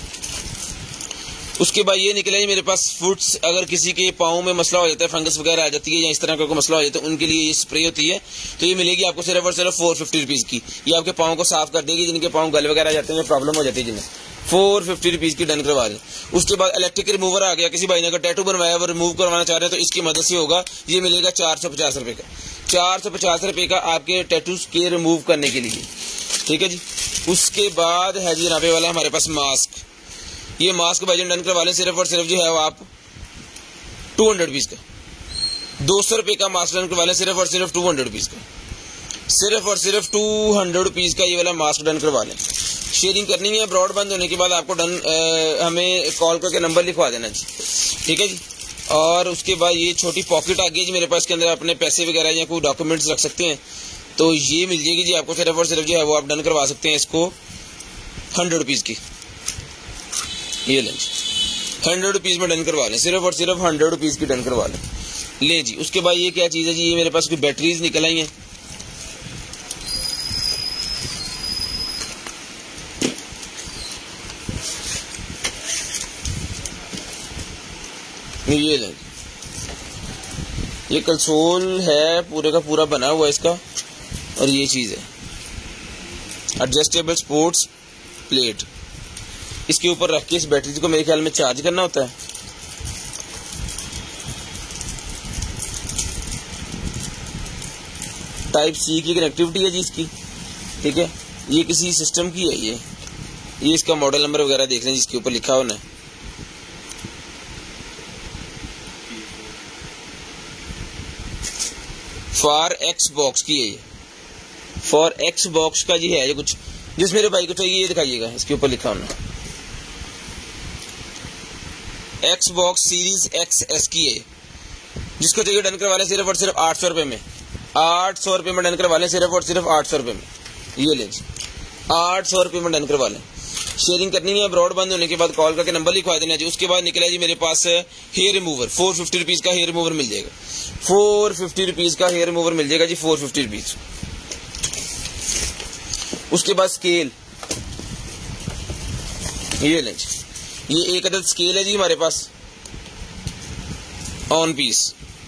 उसके बाद ये निकला है मेरे पास फुट्स, अगर किसी के पाँव में मसला हो जाता है, फंगस वगैरह आ जाती है या इस तरह का कोई मसला हो जाता है, उनके लिए ये स्प्रे होती है, तो ये मिलेगी आपको सिर्फ और सिर्फ फोर फिफ्टी रुपीज़ की। ये आपके पाँव को साफ कर देगी, जिनके पाँव गल वगैरह आ जाते हैं, प्रॉब्लम हो जाती है जिन्हें, फोर फिफ्टी रुपीज़ की डन करवा लें। उसके बाद इलेक्ट्रिक रिमूवर आ गया, किसी भाई ने अगर टैटू बनवाया वो रिमूव करवाना चाह रहे हैं तो इसकी मदद से होगा, ये मिलेगा चार सौ पचास रुपये का, चार सौ पचास रुपये का आपके टैटूज के रिमूव करने के लिए, ठीक है जी। उसके बाद है जी जनाबे वाला हमारे पास मास्क, ये मास्क भाईजान डन करवा लें सिर्फ और सिर्फ जो है वो आप टू हंड्रेड रुपीज़ का, दो सौ रुपये का मास्क डन करवा लें सिर्फ और सिर्फ टू हंड्रेड रुपीज़ का, सिर्फ और सिर्फ टू हंड्रेड रुपीज़ का ये वाला मास्क डन करवा लें। शेयरिंग करनी है, ब्रॉड बंद होने के बाद आपको डन आ, हमें कॉल करके नंबर लिखवा देना जी, ठीक है जी। और उसके बाद ये छोटी पॉकेट आ गई जी मेरे पास, के अंदर अपने पैसे वगैरह या कोई डॉक्यूमेंट्स रख सकते हैं, तो ये मिल जाएगी जी आपको सिर्फ और सिर्फ जो है वो आप डन करवा सकते हैं इसको हंड्रेड रुपीज़ की, ये लें जी, हंड्रेड रुपीज़ में डन करवा लें, सिर्फ और सिर्फ हंड्रेड रुपीज़ की डन करवा लें, ले जी। उसके बाद ये क्या चीज़ है जी, ये मेरे पास कोई बैटरीज निकल आई हैं, ये लें, ये कंसोल है पूरे का पूरा बना हुआ इसका, और ये चीज़ है एडजस्टेबल स्पोर्ट्स प्लेट, इसके ऊपर रख के इस बैटरी को मेरे ख्याल में चार्ज करना होता है। टाइप सी की कनेक्टिविटी है जी इसकी, ठीक है। ये किसी सिस्टम की है, ये ये इसका मॉडल नंबर वगैरह देख लें जिसके ऊपर लिखा होना है। फॉर एक्स बॉक्स की है ये, फॉर एक्स बॉक्स का जी है ये कुछ, जिस मेरे भाई को चाहिए ये दिखाइएगा, इसके ऊपर लिखा होना Xbox series X S की है, जिसको चाहिए डन करवा लें सिर्फ और सिर्फ आठ सौ रुपये में, आठ सौ रुपये में डन करवा लें सिर्फ और सिर्फ आठ सौ रुपये में, ये लें जी, आठ सौ रुपये में डन करवा लें। शेयरिंग करनी है, ब्रॉड बंद होने के बाद कॉल करके नंबर लिखवा देना जी। उसके बाद निकला जी मेरे पास hair remover, four fifty rupees का हेयर रिमूवर मिल जाएगा, फोर फिफ्टी रुपीज़ का हेयर रिमूवर मिल जाएगा जी, फोर फिफ्टी रुपीज़। उसके बाद स्केल, ये लें जी, ये एक अदद स्केल है जी हमारे पास ऑन पीस,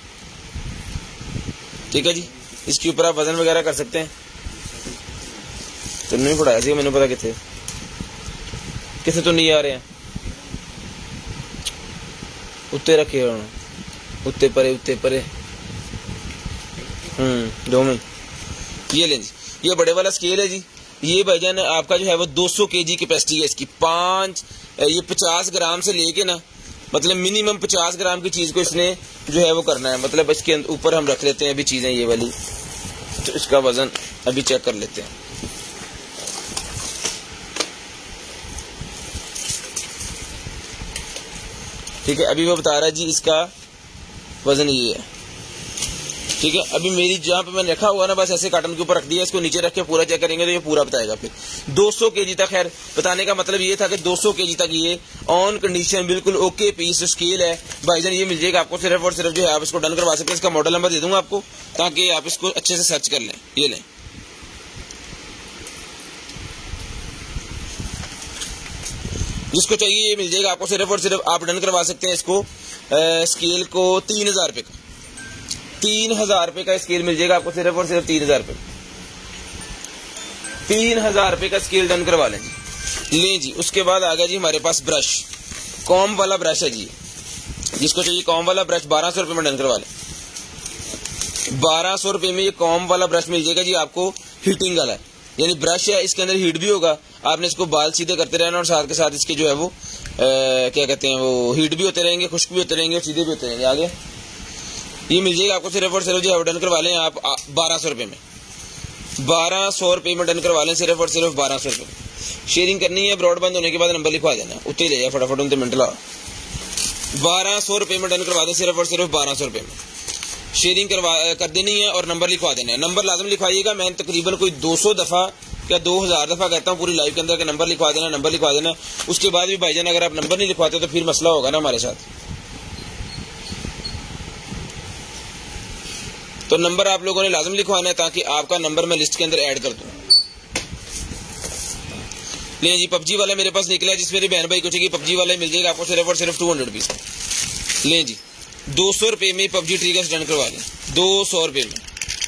ठीक है जी। इसके ऊपर आप वजन वगैरह कर सकते हैं। तो नहीं पढ़ाया जी, मैंने पता कितने कितने तो नहीं आ रहे हैं, उत्ते रखे उत्ते परे उत्ते परे हम्म दो में। ये लें जी, ये बड़े वाला स्केल है जी, ये भाईजान आपका जो है वो दो सौ केजी कैपेसिटी है इसकी, पाँच ये पचास ग्राम से लेके ना, मतलब मिनिमम पचास ग्राम की चीज़ को इसने जो है वो करना है, मतलब इसके ऊपर हम रख लेते हैं अभी चीज़ें ये वाली, तो इसका वजन अभी चेक कर लेते हैं। ठीक है, अभी वो बता रहा है जी इसका वजन ये है, ठीक है। अभी मेरी जहाँ पे मैंने रखा हुआ ना, बस ऐसे कार्टन के ऊपर रख दिया, इसको नीचे रख के पूरा चेक करेंगे तो ये पूरा बताएगा फिर दो सौ केजी तक। खैर बताने का मतलब ये था कि दो सौ केजी तक ये ऑन कंडीशन बिल्कुल ओके पीस स्केल है भाईजान, ये मिल जाएगा आपको सिर्फ और सिर्फ जो है आप इसको डन करवा सकते हैं। इसका मॉडल नंबर दे दूंगा आपको ताकि आप इसको अच्छे से सर्च कर लें। ये लें, जिसको चाहिए ये मिल जाएगा आपको सिर्फ और सिर्फ आप डन करवा सकते हैं इसको। आ, स्केल को तीन हजार रुपये का तीन हजार रुपये का स्केल मिल जाएगा आपको सिर्फ और सिर्फ तीन हजार रुपये तीन हजार रुपये का स्केल डन करवा लें जी। ले जी, उसके बाद आ गया जी हमारे पास ब्रश, कॉम वाला ब्रश है जी, जिसको चाहिए कॉम वाला ब्रश बारह सौ रुपये में डन करवा लें। बारह सौ रुपये में ये कॉम वाला ब्रश मिल जाएगा जी आपको, हीटिंग वाला है, यानी ब्रश है इसके अंदर हीट भी होगा, आपने इसको बाल सीधे करते रहना और साथ के साथ इसके जो है वो क्या कहते हैं वो हीट भी होते रहेंगे, खुश्क भी होते रहेंगे और सीधे भी होते रहेंगे। आगे ये मिल जाएगा आपको सिर्फ और सिर्फ जो है डन करवा लें आप बारह सौ रुपये में, बारह सौ रुपये में डन करवा लें सिर्फ और सिर्फ बारह सौ रुपये। शेयरिंग करनी है, ब्रॉड बंद होने के बाद नंबर लिखवा देना, उतने जाइए फटाफट उनसे मिनट ला। बारह सौ रुपये में डन करवा दें सिर्फ और सिर्फ बारह सौ रुपये में। शेयरिंग करवा कर देनी है और नंबर लिखवा देना है। नंबर लाजम लिखवाइएगा, मैं तकरीबन कोई दो सौ दफ़ा क्या दो हज़ार दफ़ा कहता हूँ पूरी लाइव के अंदर के नंबर लिखवा देना, नंबर लिखवा देना। उसके बाद भी भाईजान अगर आप नंबर नहीं लिखवाते तो फिर मसला होगा ना हमारे साथ। तो नंबर आप लोगों ने लाजम लिखवाना है ताकि आपका नंबर मैं लिस्ट के अंदर ऐड कर दूं। ले जी पबजी वाला मेरे पास निकला है, जिस मेरे बहन भाई को चाहिए पबजी वाला मिल जाएगा आपको सिर्फ और सिर्फ टू हंड्रेड रुपीज। ले जी दो सौ रुपये में पबजी ट्रिगर्स डन करवा लें, दो सौ रुपये में,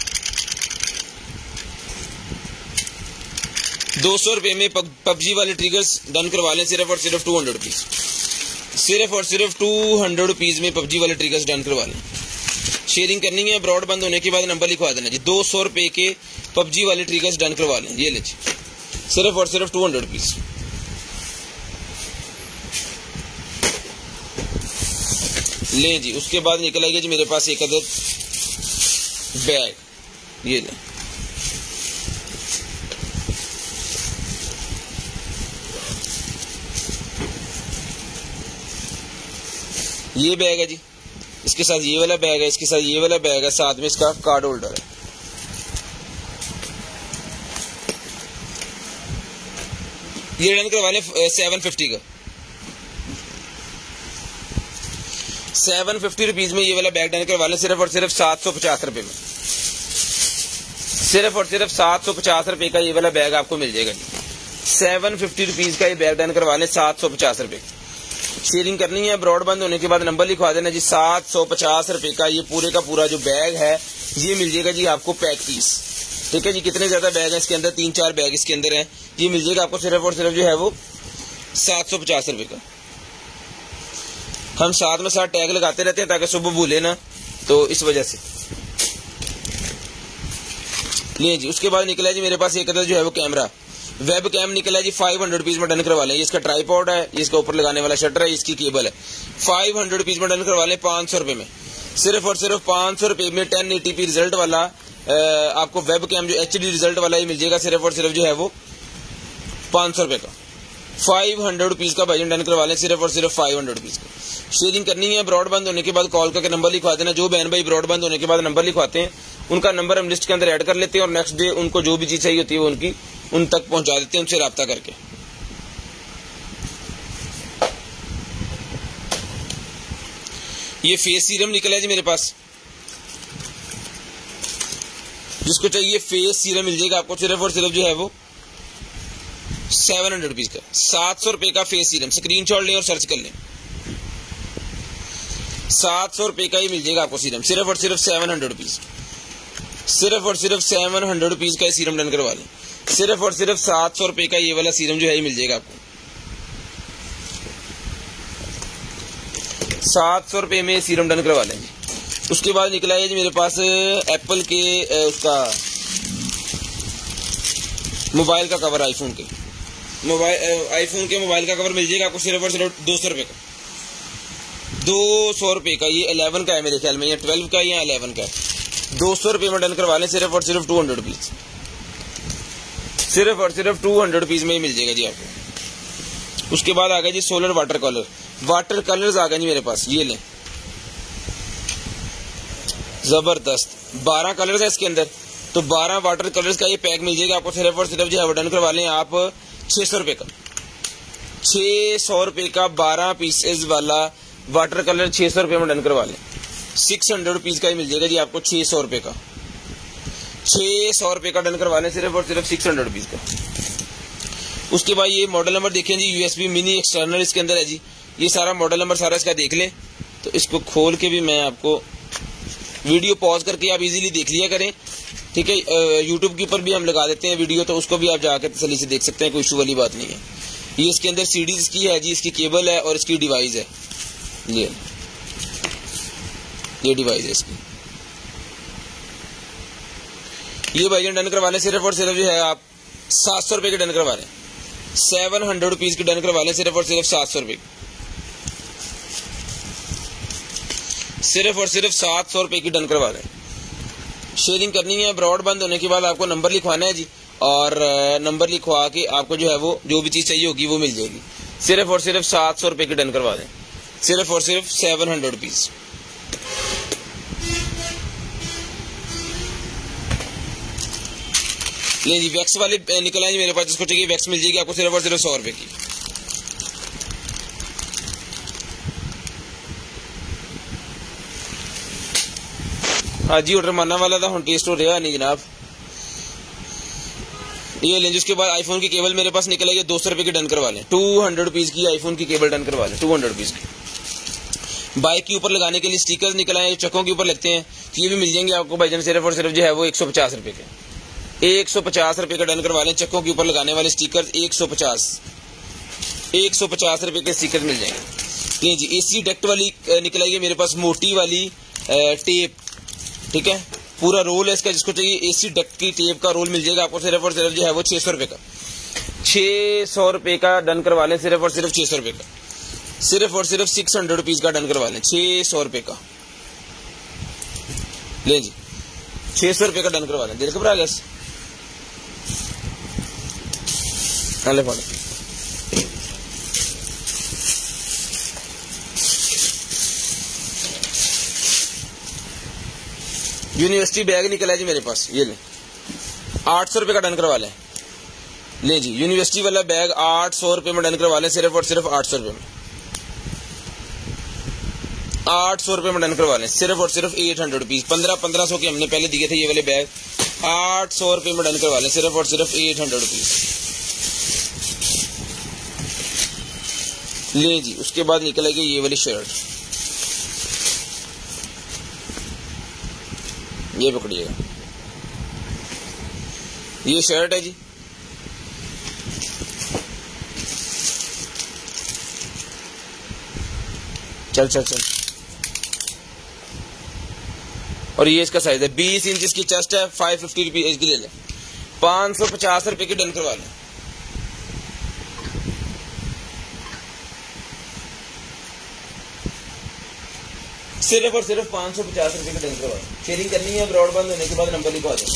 दो सौ रुपये में पबजी वाले ट्रिगर्स डन करवा लें सिर्फ और सिर्फ टू हंड्रेड रुपीज। सिर्फ और सिर्फ टू हंड्रेड रुपीज में पबजी वाले ट्रिगर्स डन करवा लें। शेयरिंग करनी है, ब्रॉड बंद होने के बाद नंबर लिखवा देना जी। दो सौ रुपये के पबजी वाले ट्रिगर्स डन करवा लें, ये ले जी सिर्फ और सिर्फ टू हंड्रेड रुपीज। ले जी उसके बाद निकल आएगा जी मेरे पास एक अदद बैग, ये ले ये बैग है जी, इसके साथ ये वाला बैग है, इसके साथ ये वाला बैग है, साथ में इसका कार्ड होल्डर है। ये डन करवा लें सेवन फिफ्टी का, सेवन फिफ्टी रुपीज में ये वाला बैग डन करवा लें सिर्फ और सिर्फ सात सौ पचास रुपए में। सिर्फ और सिर्फ सात सौ पचास रुपए का ये वाला बैग आपको मिल जाएगा जी। सेवन फिफ्टी रुपीज का ये बैग डन करवा लें सात सौ पचास रुपए। शेयरिंग करनी है, ब्रॉड बंद होने के बाद नंबर लिखवा देना जी। सात सौ पचास रुपए का ये पूरे का पूरा जो बैग है ये मिल जाएगा जी आपको पैक पीस। ठीक है जी, कितने ज्यादा बैग है इसके अंदर, तीन चार बैग इसके अंदर है, ये मिल जाएगा आपको सिर्फ और सिर्फ जो है वो सात सौ पचास रुपए का। हम साथ में साथ टैग लगाते रहते हैं ताकि सुबह भूले ना, तो इस वजह से। ले जी उसके बाद निकला जी मेरे पास एक अदर जो है वो कैमरा, वेब कैम निकला जी फाइव हंड्रेड रुपीज में डन करवा लें। इसका ट्राईपॉड है, इसका ऊपर लगाने वाला शटर है, इसकी केबल है। फाइव हंड्रेड रुपीज में डन करवा लें पांच सौ रुपए में। सिर्फ और सिर्फ पांच सौ रुपए में टेन एटी पी रिजल्ट वाला आ, आपको वेब कैम जो एच डी रिजल्ट वाला ही मिल जाएगा सिर्फ और सिर्फ जो है वो पांच सौ रुपए का। फाइव हंड्रेड रुपीज का भाईजान डन करवा लें सिर्फ और सिर्फ फाइव हंड्रेड रुपीज का। शेयरिंग करनी है, ब्रॉड बंद होने के बाद कॉल करके नंबर लिखवा देना। जो बहन भाई ब्रॉड बंद होने के बाद नंबर लिखवाते हैं उनका नंबर हम लिस्ट के अंदर ऐड कर लेते हैं और नेक्स्ट डे उनको जो भी चीज चाहिए होती है वो उनकी उन तक पहुंचा देते हैं, उनसे राब्ता करके। ये फेस सीरम निकला है जी मेरे पास, जिसको चाहिए फेस सीरम मिल जाएगा आपको सिर्फ और सिर्फ जो है वो सेवन हंड्रेड रुपीज का। सात सौ रुपए का फेस सीरम, स्क्रीन शॉट लें और सर्च कर लें। सात सौ रुपए का ही मिल जाएगा आपको सीरम सिर्फ और सिर्फ सेवन हंड्रेड रुपीज। सिर्फ और सिर्फ सेवन हंड्रेड रुपीज का सीरम डन करवा लें। सिर्फ और सिर्फ सात सौ रुपए का ये वाला सीरम जो है ही मिल जाएगा आपको। सात सौ रुपए में सीरम डन करवा लेंगे। उसके बाद निकला है जी मेरे पास एप्पल के उसका मोबाइल का कवर, आईफोन के मोबाइल आईफोन के मोबाइल का कवर मिल जाएगा आपको सिर्फ और सिर्फ दो सौ रुपए का। दो सौ रुपए का, ये इलेवन का है मेरे ख्याल में, या ट्वेल्व का या इलेवन का है। दो सौ रुपए में डन करवा लें सिर्फ और सिर्फ टू हंड्रेड रुपीज। सिर्फ और सिर्फ टू हंड्रेड रुपीज में ही मिल जाएगा जी आपको। उसके बाद आ गया जी solar water colour, water colours आ गए जी मेरे पास, ये लें जबरदस्त बारह कलर्स है इसके अंदर। तो बारह वाटर कलर्स का ये पैक मिल जाएगा आपको सिर्फ और सिर्फ जो है डन करवा लें आप छह सौ रुपए का। छह सौ रुपए का बारह पीसेज वाला वाटर कलर छह सौ रुपए में डन करवा लें। सिक्स हंड्रेड रुपीज का ही मिल जाएगा जी आपको छह सौ रुपए का। छह सौ रुपए का डन करवा लें सिर्फ और सिर्फ सिक्स हंड्रेड रुपीज का। उसके बाद ये मॉडल नंबर देखें जी, यूएसबी मिनी एक्सटर्नल इसके अंदर है जी। ये सारा मॉडल नंबर सारा इसका देख लें। तो इसको खोल के भी मैं आपको वीडियो पॉज करके आप इजीली देख लिया करें, ठीक है। यूट्यूब के ऊपर भी हम लगा देते हैं वीडियो, तो उसको भी आप जाकर तसल्ली से देख सकते हैं, कोई इशू वाली बात नहीं है। ये इसके अंदर सीडीज इसकी है जी, इसकी केबल है और इसकी डिवाइस है, ये ये डिवाइस है इसकी। ये भाईजान डन करवा लें सिर्फ और सिर्फ जो है आप सात सौ रुपए के डन करवा लें। सेवन हंड्रेड रुपीज की डन करवा लें सिर्फ और सिर्फ सात सौ रुपए। सिर्फ और सिर्फ सात सौ रुपए की डन करवा लें। शेयरिंग करनी है, ब्रॉडबैंड होने के बाद आपको नंबर लिखवाना है जी, और नंबर लिखवा के आपको जो है वो जो भी चीज़ चाहिए होगी वो मिल जाएगी। सिर्फ और सिर्फ सात सौ रुपए की डन करवा दें, सिर्फ और सिर्फ सेवन हंड्रेड रुपीज़। ले जी, वैक्स वाली निकल आएंगे मेरे पास, जिसको चाहिए वैक्स मिल जाएगी आपको सिर्फ और सिर्फ सौ रुपए की। हाँ जी, ऑर्डर मानने वाला था, हम टेस्ट हो रहा नहीं जनाब। ये लेंगे। उसके बाद आईफोन की केबल मेरे पास निकल आई, दो सौ रुपए की डन करवा लें। टू हंड्रेड रुपीज की आईफोन की केबल डन करवा लें, टू हंड्रेड रुपीज की। बाइक के ऊपर लगाने के लिए स्टिकर्स निकल आए, चक्कों के ऊपर लगते हैं, ये भी मिल जाएंगे आपको भाईजान सिर्फ और सिर्फ जो है वो एक सौ पचास रुपए के। एक सौ पचास रुपए का डन करवा लें। चक्कों के ऊपर लगाने वाले स्टिकर एक सौ पचास एक सौ पचास रुपए के स्टिकर मिल जाएंगे। ये जी, एसी डक्ट वाली निकल आई है मेरे पास, मोटी वाली टेप, ठीक है, पूरा रोल है इसका, जिसको चाहिए एसी डक्ट की टेप का रोल मिल जाएगा आपको सिर्फ और सिर्फ जो है वो छह सौ रुपए का। छह सौ रुपए का डन करवा लें, सिर्फ और सिर्फ छह सौ रुपए का। सिर्फ और सिर्फ सिक्स हंड्रेड रुपीज का डन करवा लें, छह सौ रुपए का। ले जी, छह सौ रुपए का डन करवा लें। दिल घबरा गया, ले पड़ो। यूनिवर्सिटी बैग निकला है जी मेरे पास, ये ले, आठ सौ रुपए का डन करवा लें। ले जी, यूनिवर्सिटी वाला बैग आठ सौ रुपए में डन करवा लें, सिर्फ और सिर्फ आठ सौ रुपए में। आठ सौ रुपए में डन करवा लें, सिर्फ और सिर्फ एट हंड्रेड रुपीज। पंद्रह पंद्रह सौ के हमने पहले दिए थे ये वाले बैग, आठ सौ रुपए में डन करवा लें, सिर्फ और सिर्फ एट हंड्रेड रुपीज। ले जी, उसके बाद निकलेगी ये वाली शर्ट, ये पकड़िएगा, ये शर्ट है जी, चल चल चल, और ये इसका साइज है, बीस इंच इसकी चेस्ट है, फाइव फिफ्टी रुपीज की ले लें, पाँच सौ पचास रुपए की डन करवा लें। सिर्फ और सिर्फ पाँच सौ पचास रुपए का डन करवा लें। शेयरिंग करनी है, ब्रॉडबैंड होने के बाद नंबर लिखवा दें।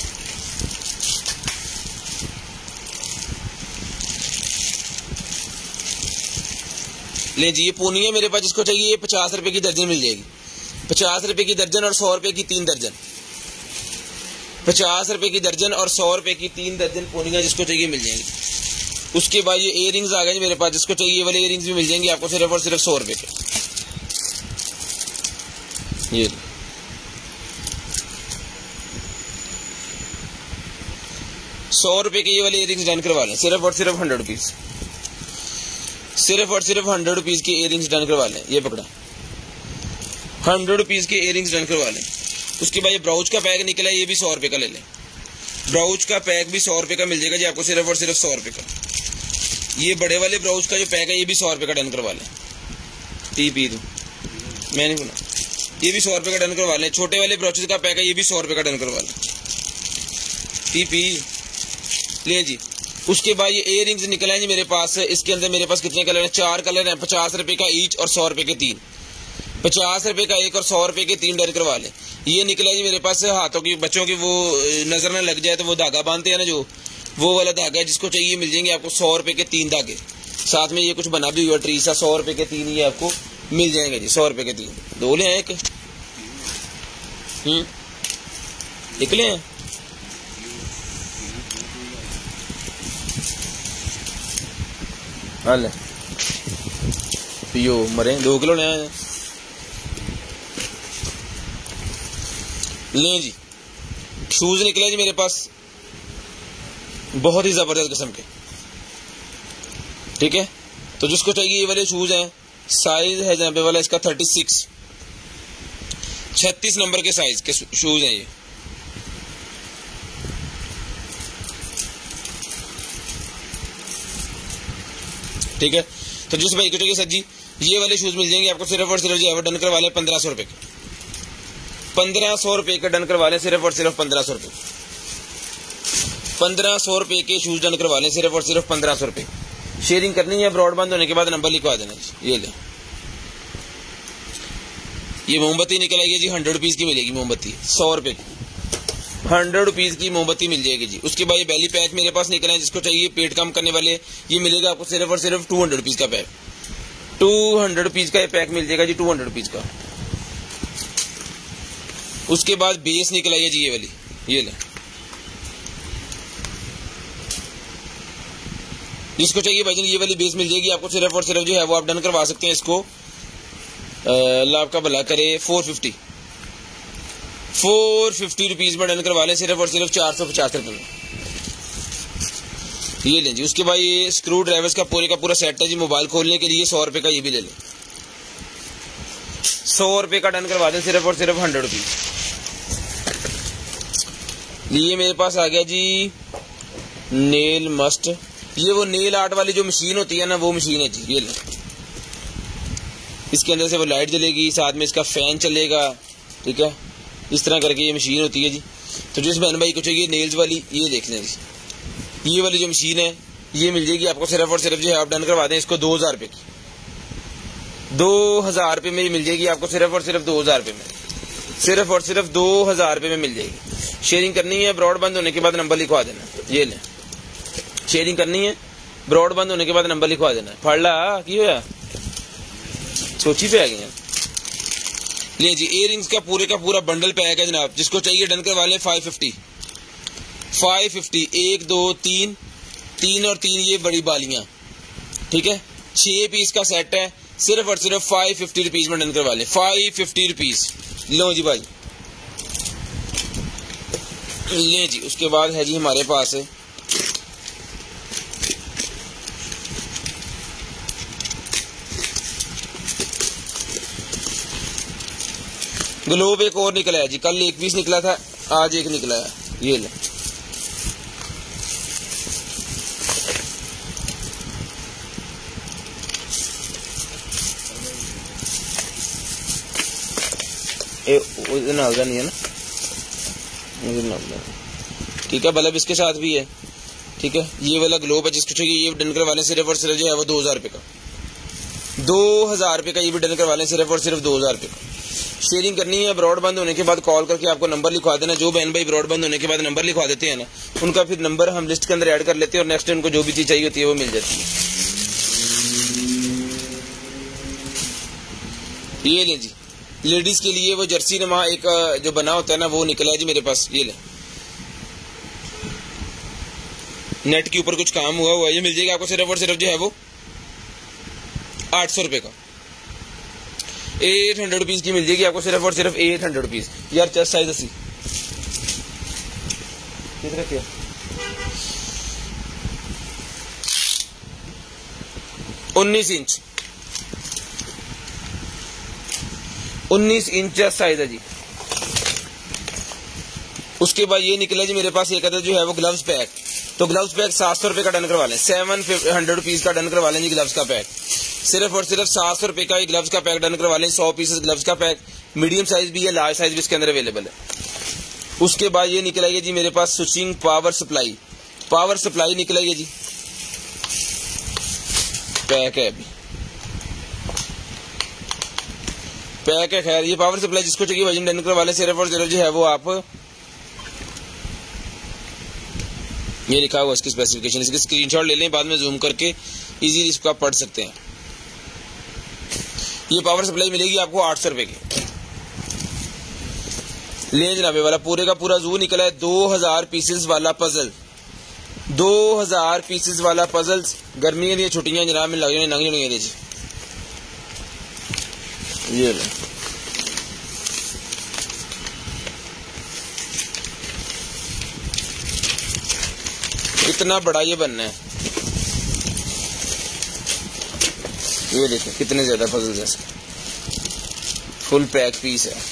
ले जी, ये पूनी है मेरे पास, जिसको चाहिए ये पचास रुपए की दर्जन मिल जाएगी, पचास रुपए की दर्जन और सौ रुपए की तीन दर्जन, पचास रुपए की दर्जन और सौ रुपए की तीन दर्जन पूनियां जिसको चाहिए मिल जाएंगी। उसके बाद ये इयररिंग्स आ गए मेरे पास, जिसको चाहिए ये वाले इयररिंग्स भी मिल जाएंगे आपको सिर्फ और सिर्फ सौ रुपए के। ये सौ रुपए के ये वाले इयररिंग्स डन करवा लें, सिर्फ और सिर्फ हंड्रेड रुपीज, सिर्फ और सिर्फ हंड्रेड रुपीज के इयररिंग्स डन करवा लें। ये पकड़ा, हंड्रेड रुपीज के इयररिंग्स डन करवा लें। उसके बाद ये ब्राउच का पैक निकला है, ये भी सौ रुपए का ले लें। ब्राउच का पैक भी सौ रुपए का मिल जाएगा जी आपको, सिर्फ और सिर्फ सौ रुपए का। ये बड़े वाले ब्राउच का जो पैक है ये भी सौ रुपए का डन करवा लें। पी पी दू मैं नहीं बोला, ये भी सौ रुपए का डन करवा लें। छोटे वाले ब्राउचेस का पैक है, ये भी सौ रुपए का डन करवा लें। पी पी ले जी। उसके बाद ये इयररिंग्स निकले हैं जी मेरे पास, इसके अंदर मेरे पास कितने कलर हैं, चार कलर हैं, पचास रुपए का ईच और सौ रुपए के तीन, पचास रुपए का एक और सौ रुपए के तीन डन करवा लें। ये निकला जी मेरे पास हाथों की, बच्चों की वो नजर न लग जाए तो वो धागा बांधते हैं ना, जो वो वाला धागा है, जिसको चाहिए मिल जाएंगे आपको सौ रुपए के तीन धागे। साथ में ये कुछ बना भी हुआ ट्री सा, सौ रुपए के तीन ये आपको मिल जाएंगे जी, सौ रुपए के तीन। दो ले हैं एक, हम्म निकले हैं, हाल पियो मरे, दो किलो ले आए ले जी। शूज निकले जी मेरे पास, बहुत ही जबरदस्त किस्म के, ठीक है। तो जिसको चाहिए ये वाले शूज हैं, साइज है जनाबे वाला इसका थर्टी सिक्स, छत्तीस नंबर के साइज के शूज हैं ये। ठीक है, तो जिस भाई को चाहिए सर जी ये वाले शूज मिल जाएंगे आपको सिर्फ और सिर्फ जो है डन करवा लें पंद्रह सौ रुपए के, पंद्रह सौ रुपए के डन करवा लें, सिर्फ और सिर्फ पंद्रह सौ रुपए, पंद्रह सौ रुपए के शूज डन करवा लें, सिर्फ और सिर्फ पंद्रह सौ रुपए। शेयरिंग करनी है, ब्रॉडबैंड होने के बाद नंबर लिखवा देना, ये ले ये मोमबत्ती निकल आएगी जी, हंड्रेड रुपीज की मिलेगी मोमबत्ती, सौ रुपए की हंड्रेड रुपीज की मोमबत्ती मिल जाएगी जी। उसके बाद ये बैली पैक मेरे पास निकला है, जिसको चाहिए पेट कम करने वाले, ये मिलेगा आपको सिर्फ और सिर्फ टू हंड्रेड रुपीज का पैक, टू हंड्रेड रुपीज का ये पैक मिल जाएगा जी, टू हंड्रेड रुपीज का। उसके बाद बेस निकल आई है जी, ये वाली, ये ले, जिसको चाहिए भाईजान ये वाली बेस मिल जाएगी आपको सिर्फ और सिर्फ जो है वो आप डन करवा सकते हैं इसको, अल्लाह आपका भला करे, four fifty four fifty rupees में डन करवा लें, सिर्फ और सिर्फ चार सौ पचास रुपए में, ये लें जी। उसके बाद ये स्क्रू ड्राइवर्स का पूरे का पूरा सेट है जी, मोबाइल खोलने के लिए, सौ रुपए का, ये भी ले लें, सौ रुपए का डन करवा दें, सिर्फ और सिर्फ हंड्रेड रुपीज। ये मेरे पास आ गया जी नेल मस्ट, ये वो नेल आर्ट वाली जो मशीन होती है ना, वो मशीन है जी, ये लें। इसके अंदर से वो लाइट जलेगी, साथ में इसका फैन चलेगा, ठीक है, इस तरह करके ये मशीन होती है जी। तो जिस बहन भाई को चाहिए नेल्स वाली, ये देख लें जी, ये वाली जो मशीन है ये मिल जाएगी आपको सिर्फ और सिर्फ जो है आप डन करवा दें इसको दो हजार रुपए की, दो हजार रुपये में मिल जाएगी आपको, सिर्फ और सिर्फ दो हजार रुपये में, सिर्फ और सिर्फ दो हजार रुपये में मिल जाएगी। शेयरिंग करनी है, ब्रॉड बंद होने के बाद नंबर लिखवा देना, ये लें, शेयरिंग करनी है, ब्रॉड बंद होने के बाद नंबर लिखवा देना। फड़ ला की होया, सोची पे आ गए ले जी। इयररिंग्स का पूरे का पूरा बंडल पैक है जनाब, जिसको चाहिए डन करवा लें, फाइव फिफ्टी फाइव फिफ्टी, एक दो तीन, तीन और तीन ये बड़ी बालियां, ठीक है, छह पीस का सेट है, सिर्फ और सिर्फ फाइव फिफ्टी रुपीज में डन करवा लें, फाइव फिफ्टी रुपीज। लो जी भाई, ले जी। उसके बाद है जी हमारे पास ग्लोब, एक और निकला है जी, कल एक पीस निकला था, आज एक निकला है, ये ले। नालदा नहीं है ना, ठीक है, बल्ब इसके साथ भी है, ठीक है। ये वाला ग्लोब है, जिसको चाहिए ये डन करवा लें, सिर्फ और सिर्फ जो है वो दो हजार रुपये का, दो हजार रुपये का ये भी डन करवा लें, सिर्फ और सिर्फ दो हजार रुपये का। शेयरिंग करनी है, ब्रॉड बंद होने के बाद कॉल करके आपको नंबर लिखवा देना। जो बहन भाई ब्रॉड बंद होने के बाद नंबर लिखवा देते हैं ना, उनका फिर नंबर हम लिस्ट के अंदर ऐड कर लेते हैं और नेक्स्ट उनको जो भी चीज चाहिए होती है वो मिल जाती है। ये ले जी, लेडीज के लिए वो जर्सी नमा एक जो बना होता है ना, वो निकला है जी मेरे पास, ये ले, नेट के ऊपर कुछ काम हुआ हुआ, ये मिल जाएगा आपको सिर्फ और सिर्फ जो है वो आठ सौ रुपए का, एट हंड्रेड रुपीज की मिल जाएगी आपको, सिर्फ और सिर्फ एट हंड्रेड रुपीज। यार चेस्ट साइज अस्सी कितना, उन्नीस इंच, उन्नीस इंच चेस्ट साइज है जी। उसके बाद ये निकला जी मेरे पास एक अदर जो है वो ग्लव्स पैक, तो ग्लव्स पैक सात सौ रुपए का डन करवा लें, सेवन हंड्रेड रुपीज का डन करवा लें जी ग्लव्स का पैक, सिर्फ और सिर्फ सात सौ रुपए का ये ग्लव्स का पैक डन करवा लें, सौ पीसेस ग्लव्स का पैक, मीडियम साइज भी है, लार्ज साइज भी इसके अंदर अवेलेबल है। उसके बाद ये निकला है जी मेरे पास switching power supply, power supply निकला है जी, पैक है अभी, पैक है, खैर ये पावर सप्लाई जिसको चाहिए वजन डन करवा लें, सिर्फ और सिर्फ जो है वो आप, ये लिखा हुआ इसकी स्पेसिफिकेशन, इसकी स्क्रीनशॉट ले लें, बाद में जूम करके इजीली इसको आप पढ़ सकते हैं। ये पावर सप्लाई मिलेगी आपको आठ सौ रुपए की। ले जनाबे वाला पूरे का पूरा जू निकला है, दो हजार पीसेस वाला पजल, दो हजार पीसेस वाला पजल। गर्मियों दी छुट्टियां जनाब में लग जाने नंग जाने जी, ये ले। इतना बड़ा ये बनना है, ये देखें कितने ज्यादा पजल जैसे, फुल पैक पीस है,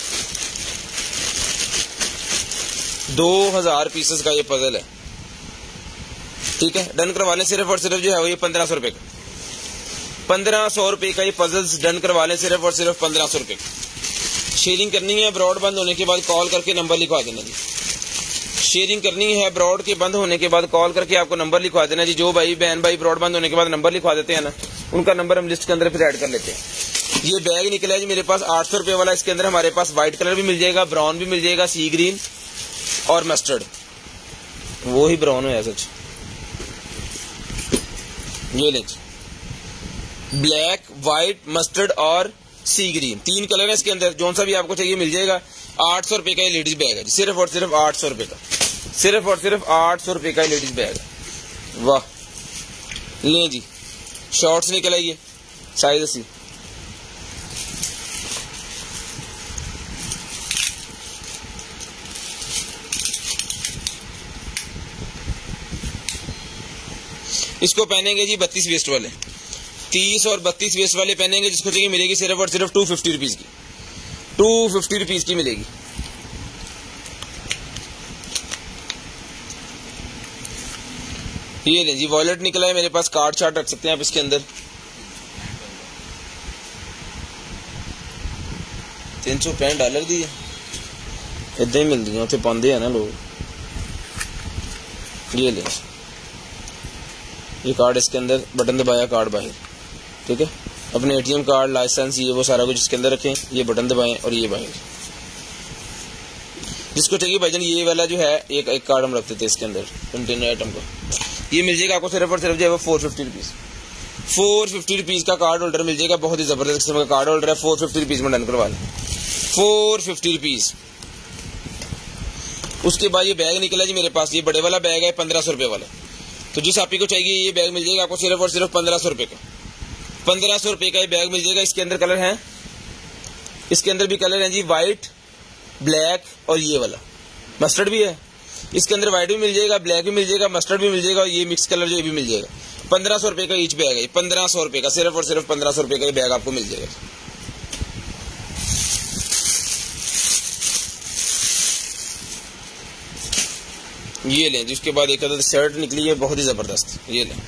दो हजार पीसेस का ये पजल है, ठीक है। डन करवा लें सिर्फ और सिर्फ जो है वो ये पंद्रह सौ रुपए का, पंद्रह सौ रुपए का ये पजल्स डन करवा लें, सिर्फ और सिर्फ पंद्रह सौ रुपए का। शेयरिंग करनी है, ब्रॉड बंद होने के बाद कॉल करके नंबर लिखवा देना जी। शेयरिंग करनी है, ब्रॉड के बंद होने के बाद कॉल करके आपको नंबर लिखवा देना जी। जो भाई बहन भाई ब्रॉड बंद होने के बाद नंबर लिखवा देते हैं ना, उनका नंबर हम लिस्ट के अंदर फिर ऐड कर लेते हैं। ये बैग निकला है जी मेरे पास आठ सौ रुपये वाला। इसके अंदर हमारे पास व्हाइट कलर भी मिल जाएगा, ब्राउन भी मिल जाएगा, सी ग्रीन और मस्टर्ड। वो ही ब्राउन है सच। ये ले ब्लैक, व्हाइट, मस्टर्ड और सी ग्रीन, तीन कलर है इसके अंदर। जौन सा भी आपको चाहिए मिल जाएगा। आठ सौ रुपये का ये लेडीज बैग है, सिर्फ और सिर्फ आठ सौ रुपये का, सिर्फ और सिर्फ आठ सौ रुपये का लेडीज बैग है। वाह, लें जी। शॉर्ट्स निकल आइए, साइज अस्सी। इसको पहनेंगे जी बत्तीस वेस्ट वाले, तीस और बत्तीस वेस्ट वाले पहनेंगे। जिसको चाहिए मिलेगी सिर्फ और सिर्फ टू फिफ्टी रुपीज की, टू फिफ्टी रुपीज की मिलेगी। ये ले जी, वॉलेट निकला है मेरे पास, कार्ड चार्ट रख सकते हैं आप इसके अंदर। तीन सौ पैंठ डॉलर दी इदा ही मिलती है, उसे पाते हैं ना लोग। ये ले, ये कार्ड इसके अंदर, बटन दबाया कार्ड बाहर, ठीक है। अपने एटीएम कार्ड, लाइसेंस, ये वो सारा कुछ इसके अंदर रखें। ये बटन दबाएं और ये बाहर। जिसको चाहिए भाईजान ये वाला जो है, एक एक कार्ड हम रखते थे इसके अंदर कंटेनर आइटम का। ये मिल जाएगा आपको सिर्फ और सिर्फ जो है वो four fifty rupees, four fifty rupees का कार्ड होल्डर मिल जाएगा। बहुत ही जबरदस्त किस्म का कार्ड होल्डर है, फोर फिफ्टी रुपीज में डन करवा लें, फोर फिफ्टी रुपीज। उसके बाद ये बैग निकला जी मेरे पास, ये बड़े वाला बैग है, पंद्रह सौ रुपये वाला। तो जिस आप ही को चाहिए ये बैग मिल जाएगा आपको सिर्फ और सिर्फ पंद्रह सौ रुपये का, पंद्रह सौ रुपये का ये बैग मिल जाएगा। इसके अंदर कलर है, इसके अंदर भी कलर है जी, व्हाइट, ब्लैक और ये वाला मस्टर्ड भी है। इसके अंदर व्हाइट भी मिल जाएगा, ब्लैक भी मिल जाएगा, मस्टर्ड भी मिल जाएगा और ये मिक्स कलर जो ये भी मिल जाएगा। पंद्रह सौ रुपये का ईच बैग है, पंद्रह सौ रुपये का, सिर्फ और सिर्फ पंद्रह सौ रुपये का ये बैग आपको मिल जाएगा। ये लें जी। उसके बाद एक अदद शर्ट निकली है बहुत ही जबरदस्त, ये लें।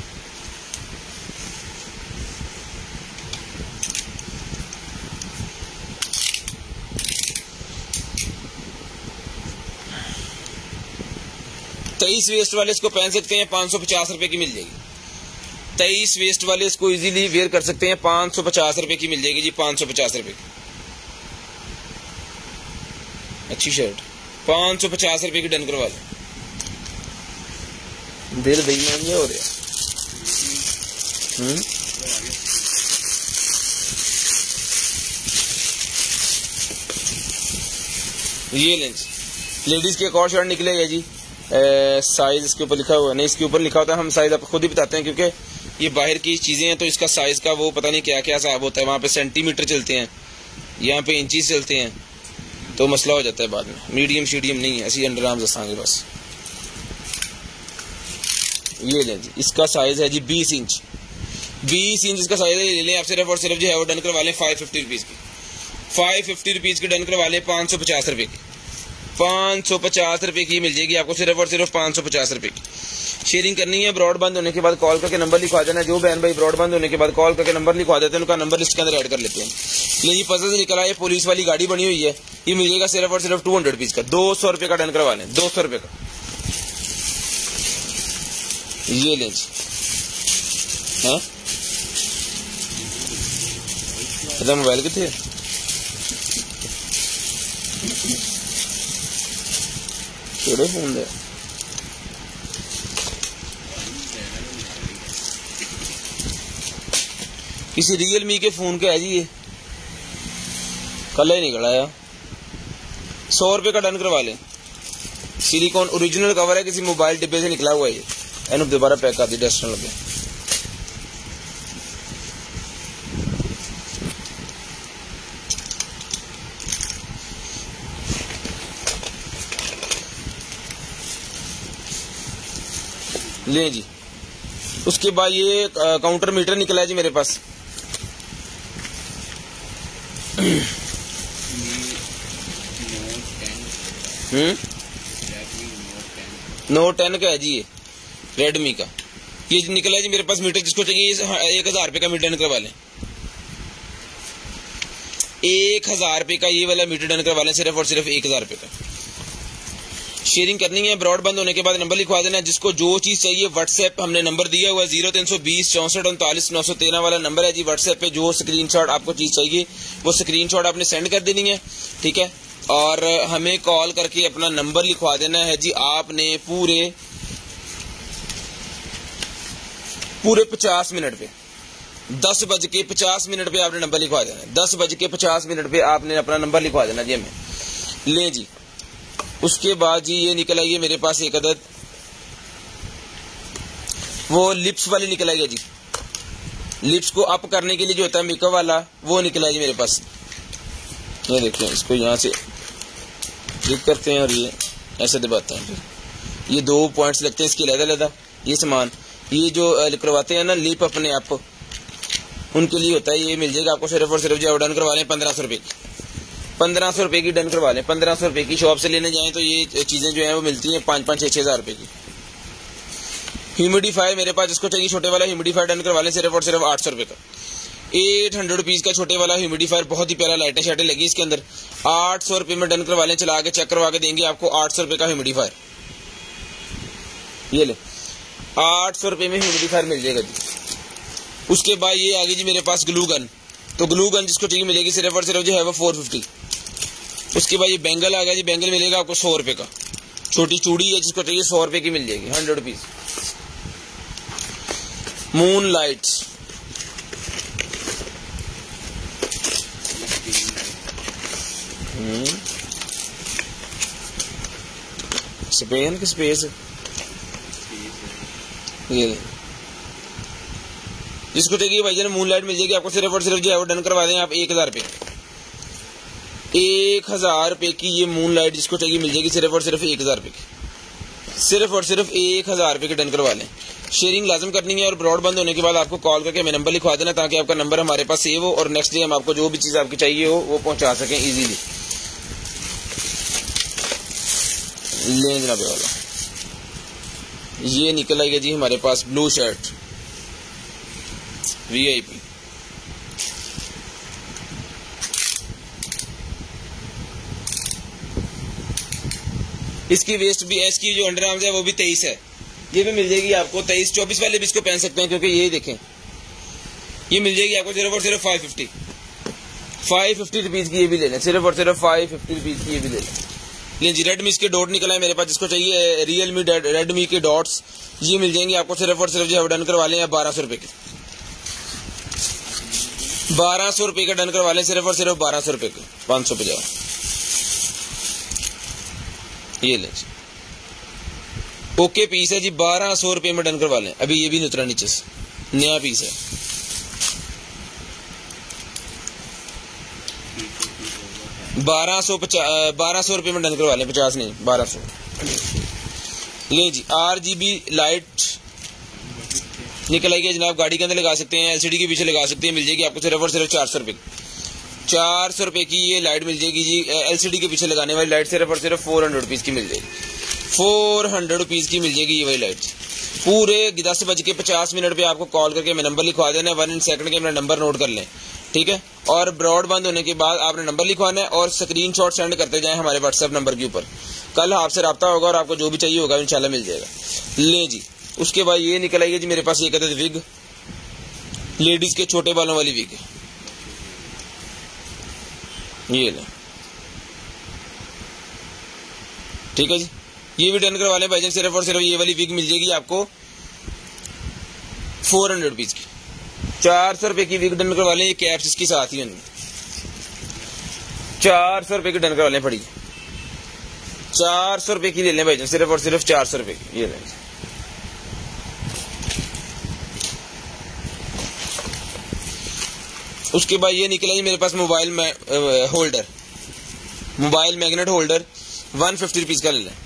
तेईस वेस्ट वाले इसको पहन सकते हैं, पाँच सौ पचास रुपए की मिल जाएगी। तेईस वेस्ट वाले इसको इजीली वेयर कर सकते हैं, पाँच सौ पचास रुपए की मिल जाएगी जी, पाँच सौ पचास रुपए की अच्छी शर्ट, पाँच सौ पचास रुपए की डन करवा लें। दिल बेईमान ये हो रहा हम्म ये लेंस लेडीज की एक और शर्ट निकलेगा जी। साइज इसके ऊपर लिखा हुआ नहीं, इसके ऊपर लिखा होता है, हम साइज आपको खुद ही बताते हैं क्योंकि ये बाहर की चीजें हैं तो इसका साइज का वो पता नहीं क्या क्या हिसाब होता है। वहां पे सेंटीमीटर चलते हैं, यहाँ पे इंचीज चलते हैं, तो मसला हो जाता है बाद में। मीडियम शीडियम नहीं है, ऐसी अंडर आर्म्स दसांगे बस। ये लें जी, इसका साइज है जी बीस इंच, बीस इंच इसका साइज है। ले लें आप सिर्फ और सिर्फ जो है वो डन करवा लें फाइव फिफ्टी रुपीज की, फाइव फिफ्टी रुपीज की डन करवा लें, पाँच सौ पचास रुपए की, पाँच सौ पचास रुपए की मिल जाएगी आपको सिर्फ और सिर्फ पाँच सौ पचास रुपए की। शेयरिंग करनी है, ब्रॉडबैंड होने के बाद कॉल करके नंबर लिखवा देना। जो बहन भाई ब्रॉडबैंड होने के बाद कॉल करके नंबर लिखवा देते हैं उनका नंबर लिस्ट के अंदर ऐड कर लेते हैं। लेकिन पता से निकला है पुलिस वाली गाड़ी बनी हुई है, ये मिलेगा सिर्फ और सिर्फ टू हंड्रेड रुपीज का, दो सौ रुपए का डन करवा लें, दो सौ रुपए का। ये लें हाँ मोबाइल के थे केड़े फोन दे किसी रियलमी के फोन का है जी, ये कल ही निकला है, सौ रुपए का डन करवा लें। सिलिकॉन ओरिजिनल कवर है, किसी मोबाइल डिब्बे से निकला हुआ है ये, एनु दोबारा पैक कर दी, डस्ट न लगे। ले जी, उसके बाद ये काउंटर मीटर निकला है जी मेरे पास। हम्म नोट टेन का है जी, ये रेडमी का ये निकला है जी मेरे पास मीटर। जिसको चाहिए एक हजार रुपए का मीटर डन करवा लें, एक हजार रुपए का ये वाला मीटर डन करवा लें, सिर्फ और सिर्फ एक हजार रुपए का। शेयरिंग करनी है। ब्रॉड बंद होने के बाद नंबर लिखवा देना। जिसको जो चीज चाहिए व्हाट्सएप हमने नंबर दिया हुआ है जीरो तीन सौ बीस चौसठ उनतालीस नौ सौ तेरह वाला नंबर है जी। व्हाट्सएप पे जो स्क्रीनशॉट आपको चीज चाहिए वो स्क्रीनशॉट आपने सेंड कर देनी है, ठीक है। और हमें कॉल करके अपना नंबर लिखवा देना है जी। आपने पूरे पूरे पचास मिनट पे दस बज के पचास मिनट पे आपने नंबर लिखवा देना है। दस बज के पचास मिनट पे आपने अपना नंबर लिखवा देना जी हमें। ले जी, उसके बाद जी ये निकल आई है मेरे पास एक अदद वो लिप्स वाली निकल आई है जी। लिप्स को अप करने के लिए जो होता है मेकअप वाला वो निकला है जी मेरे पास। ये देखिए, इसको यहाँ से क्लिक करते हैं और ये ऐसे दबाते हैं। ये दो पॉइंट्स लगते हैं इसके अलग-अलग। ये सामान ये जो करवाते हैं ना लिप अपने आप उनके लिए होता है। ये मिल जाएगा आपको सिर्फ और सिर्फ जो डन करवा लें पंद्रह सौ रुपए की पंद्रह सौ रुपए की डन करवा लें। पंद्रह सौ रुपए की शॉप से लेने जाएं तो ये चीजें जो है वो मिलती हैं पाँच पाँच छः छः हजार रुपए की। ह्यूमिडिफायर मेरे पास जिसको चाहिए छोटे वाला ह्यूमिडिफायर डन करवा लें सिर्फ और सिर्फ आठ सौ रुपए का। एट हंड्रेड रुपीज का छोटे वाला ह्यूमिडिफायर, बहुत ही प्यारा लाइटें शाइटें लगी इसके अंदर। आठ सौ रुपए में डन करवा लें, चला के चेक करवा के देंगे आपको आठ सौ रुपए का ह्यूमिडिफायर। ये ले आठ सौ रुपए में ह्यूमिडिफायर मिल जाएगा जी। उसके बाद ये आ गई जी मेरे पास ग्लू गन। तो ग्लू गन जिसको चाहिए मिलेगी सिर्फ और सिर्फ जो है वो फोर फिफ्टी। उसके बाद ये बैंगल आ गया जी। बैंगल मिलेगा आपको सौ रुपए का। छोटी चूड़ी है जिसको चाहिए सौ रुपए की मिल जाएगी, हंड्रेड रुपीज। मून लाइट्स स्पेन की स्पेस ये जिसको चाहिए भाईजान मून लाइट मिल जाएगी आपको सिर्फ और सिर्फ जो है वो डन करवा दें आप एक हजार रुपए एक हजार रुपए की। ये मून लाइट जिसको चाहिए मिल जाएगी सिर्फ और सिर्फ एक हजार रुपए की। सिर्फ और सिर्फ एक हजार रुपए की डन करवा लें। शेयरिंग लाजम करनी है और ब्रॉड बंद होने के बाद आपको कॉल करके हमें नंबर लिखवा देना ताकि आपका नंबर हमारे पास सेव हो और नेक्स्ट डे हम आपको जो भी चीज आपकी चाहिए हो वो पहुंचा सकें इजीली। ले जनाब वाला ये निकल आएगा जी हमारे पास ब्लू शर्ट वीआईपी। इसकी वेस्ट भी है, इसकी जो अंडर आर्म्स है वो भी तेईस है। ये भी मिल जाएगी आपको तेईस चौबीस वाले भी इसको पहन सकते हैं क्योंकि ये देखें ये मिल जाएगी आपको सिर्फ और सिर्फ five fifty five fifty rupees की। ये भी ले लें सिर्फ और सिर्फ फाइव फिफ्टी रुपीज की। ये भी ले लें। लेकिन जी रेडमी इसके डॉट निकला है मेरे पास जिसको चाहिए रियलमी रेडमी के डॉट्स ये मिल जाएंगे आपको सिर्फ और सिर्फ जो है डन करवा लें बारह सौ रुपए के। बारह सौ रुपए का डन करवा लें सिर्फ और सिर्फ बारह सौ रुपए के पाँच सौ पचास। ये ले ओके पीस है जी बारह सौ रुपए में डन करवा लें। अभी ये भी नहीं उतरा नीचे से नया पीस है। बारह सौ पचास बारह सौ रुपए में डन करवा लें, पचास नहीं बारह सौ। ले जी आर जी बी लाइट निकल आएगी जनाब। गाड़ी के अंदर लगा सकते हैं, एलसीडी के पीछे लगा सकते हैं। मिल जाएगी आपको सिर्फ और सिर्फ चार सौ रुपए चार सौ रुपए की ये लाइट मिल जाएगी जी। एलसीडी के पीछे लगाने वाली लाइट सिर्फ और सिर्फ फोर हंड्रेड रुपीज की मिल जाएगी। फोर हंड्रेड रुपीज की मिल जाएगी ये वाली लाइट। पूरे दस बज के पचास मिनट पे आपको कॉल करके मैं नंबर लिखवा देना है। वन इन सेकंड के मेरा नंबर नोट कर लें, ठीक है। और ब्रॉड बंद होने के बाद आपने नंबर लिखवाना है और स्क्रीनशॉट सेंड करते जाएं हमारे व्हाट्सएप नंबर के ऊपर। कल आपसे रब्ता होगा और आपको जो भी चाहिए होगा इंशाल्लाह मिल जाएगा। ले जी उसके बाद ये निकल आएगी जी मेरे पास एक अदद विग, लेडीज के छोटे बालों वाली विग। ये ले ठीक है जी। ये भी डन करवा लें भाईजान सिर्फ और सिर्फ ये वाली विग मिल जाएगी आपको फोर हंड्रेड रुपीज की। चार सौ रुपए की विग डन करवा लें। ये कैप्स इसके साथ ही होंगे। चार सौ रुपए की डन करवा लें पड़ी चार सौ रुपए की ले लें भाईजान सिर्फ और सिर्फ चार सौ रुपए की। ये लें उसके बाद ये निकला जी मेरे पास mobile holder mobile magnet holder one fifty rupees का ले लें।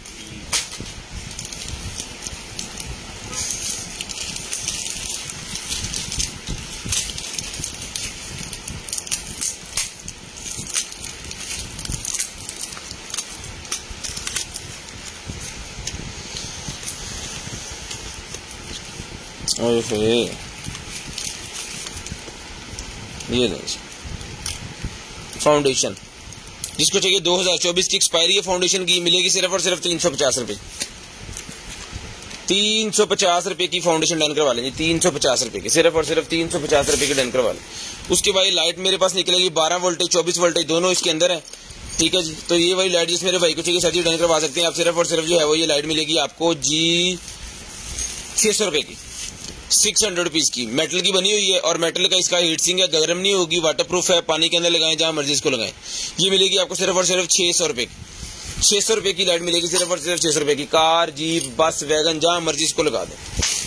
ये फाउंडेशन जिसको चाहिए दो हज़ार चौबीस की एक्सपायरी है फाउंडेशन की, मिलेगी सिर्फ और सिर्फ तीन सौ पचास रुपए। तीन सौ पचास रुपए की फाउंडेशन डन करवा लेंगे, तीन सौ पचास रुपए की, सिर्फ और सिर्फ तीन सौ पचास रुपए की डन करवा लें। उसके बाद लाइट मेरे पास निकलेगी बारह वोल्टेज चौबीस वोल्टेज दोनों इसके अंदर है, ठीक है जी। तो ये वाली लाइट जिस मेरे भाई को चाहिए सर जी डन करवा सकते हैं आप। सिर्फ और सिर्फ जो है वो ये लाइट मिलेगी आपको जी छह सौ रुपए की, सिक्स हंड्रेड रुपीज की, मेटल की बनी हुई है और मेटल का इसका हीट सिंक है, गर्म नहीं होगी, वाटर प्रूफ है, पानी के अंदर लगाएं जहां मर्जी इसको लगाएं। ये मिलेगी आपको सिर्फ और सिर्फ छह सौ रुपए की, छह सौ रुपए की लाइट मिलेगी सिर्फ और सिर्फ छह सौ रुपए की। कार जीप बस वैगन जहां मर्जी इसको लगा दें।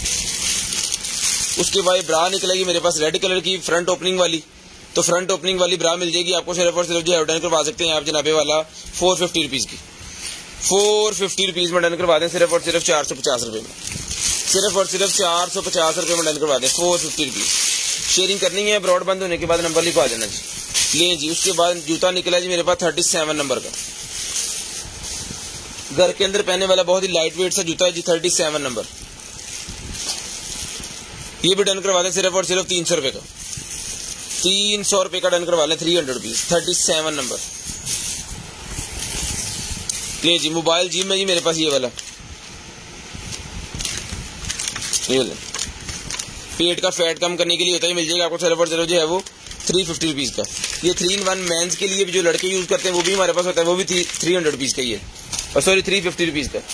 उसके बाद ब्रा निकलेगी मेरे पास रेड कलर की फ्रंट ओपनिंग वाली, तो फ्रंट ओपनिंग वाली ब्रा मिल जाएगी आपको सिर्फ और सिर्फ जो है डन करवा सकते हैं आप जनाबे वाला फोर फिफ्टी रुपीज की, फोर फिफ्टी रुपीज में डन करवा दें सिर्फ और सिर्फ चार सौ पचास रुपए में, सिर्फ और सिर्फ चार सौ पचास रुपए में डन करवा दें फोर फिफ्टी रुपीज। शेयरिंग करनी है, ब्रॉड बंद होने के बाद नंबर लिखवा देना जी। लें जी। उसके बाद जूता निकला जी मेरे पास थर्टी सेवन नंबर का, घर के अंदर पहनने वाला बहुत ही लाइट वेट सा जूता है जी, थर्टी सेवन नंबर। ये भी डन करवा दें सिर्फ और सिर्फ तीन सौ रुपए का, तीन सौ रुपए का डन करवा लें, three hundred rupees, thirty seven number. ले जी। मोबाइल जिम में जी मेरे पास ये वाला, ये वाला पेट का फैट कम करने के लिए होता है, मिल जाएगा आपको सिर्फ और सिर्फ जो है वो थ्री फिफ्टी रुपीज का। ये थ्री इन वन मेंस के लिए भी जो लड़के यूज करते हैं वो भी हमारे पास होता है, वो भी थ्री हंड्रेड रुपीज का ही है, और सॉरी थ्री फिफ्टी रुपीज का।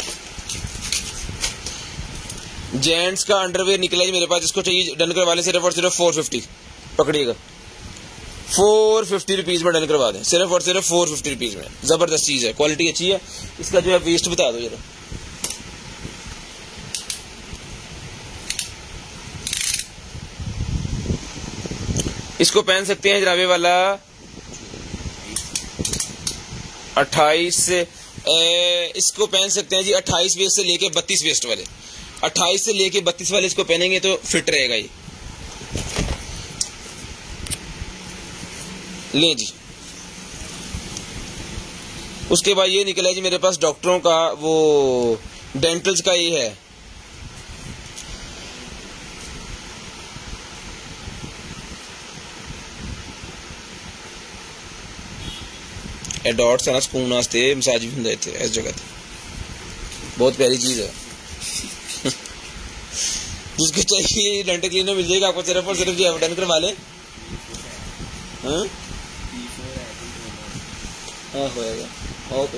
जेंट्स का अंडरवेयर निकला जी मेरे पास, जिसको चाहिए डन करवा लें सिर्फ और सिर्फ फोर फिफ्टी, पकड़िएगा फोर फिफ्टी रुपीज में डन करवा दें सिर्फ और सिर्फ फोर फिफ्टी रुपीज में। जबरदस्त चीज है, क्वालिटी अच्छी है। इसका जो है वेस्ट बता दो जरा, इसको पहन सकते हैं जनाबे वाला अट्ठाईस, इसको पहन सकते हैं जी अट्ठाईस वेस्ट से लेके बत्तीस वेस्ट वाले, अट्ठाईस से लेके बत्तीस वाले इसको पहनेंगे तो फिट रहेगा ये। ले जी। उसके बाद ये निकला जी मेरे पास डॉक्टरों का वो डेंटल्स का ये है, डॉट्स है ना स्पून वास्ते मसाज भी होंगे इतने इस जगह, बहुत प्यारी चीज है। जिसको चाहिए डेंटल क्लीनर मिल जाएगा आपको सिर्फ और सिर्फ जो डन करवा ले। हाँ होएगा ओके,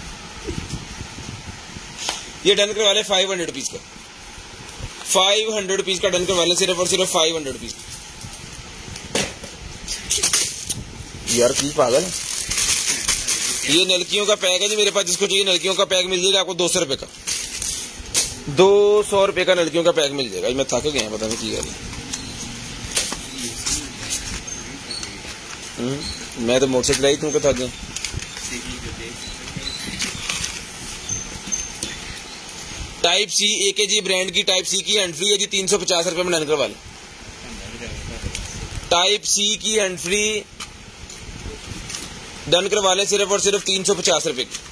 ये डन करवा ले फाइव हंड्रेड रुपीज का, फाइव हंड्रेड रुपीज का डन करवा ले सिर्फ और सिर्फ फाइव हंड्रेड रुपीज। यार की पागल है। ये नलकियों का पैक है जी मेरे पास, जिसको चाहिए नलकियों का पैक मिल जाएगा आपको दो सौ रुपए का, दो सौ रुपए का नलकियों का पैक मिल जाएगा। मैं थक गया पता नहीं की गल, मैं तो मोटरसाइकिल आई तुमको थक गया। टाइप सी ए के जी ब्रांड की टाइप सी की हैंड फ्री है जी, तीन सौ पचास रुपए में डन करवा लें। टाइप सी की हैंड फ्री डन करवा लें सिर्फ और सिर्फ तीन सौ पचास रुपए की।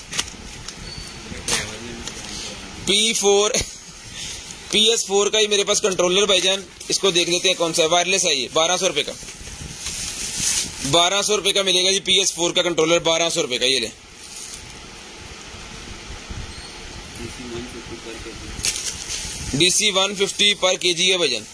P four P S four का ही मेरे पास कंट्रोलर भाईजान, इसको देख लेते हैं कौन सा है, वायरलेस है ये, बारह सौ रुपए का, बारह सौ रुपए का मिलेगा जी पी एस फोर का कंट्रोलर, बारह सौ रुपए का। ये ले डीसी वन फिफ्टी पर केजी है भाईजान।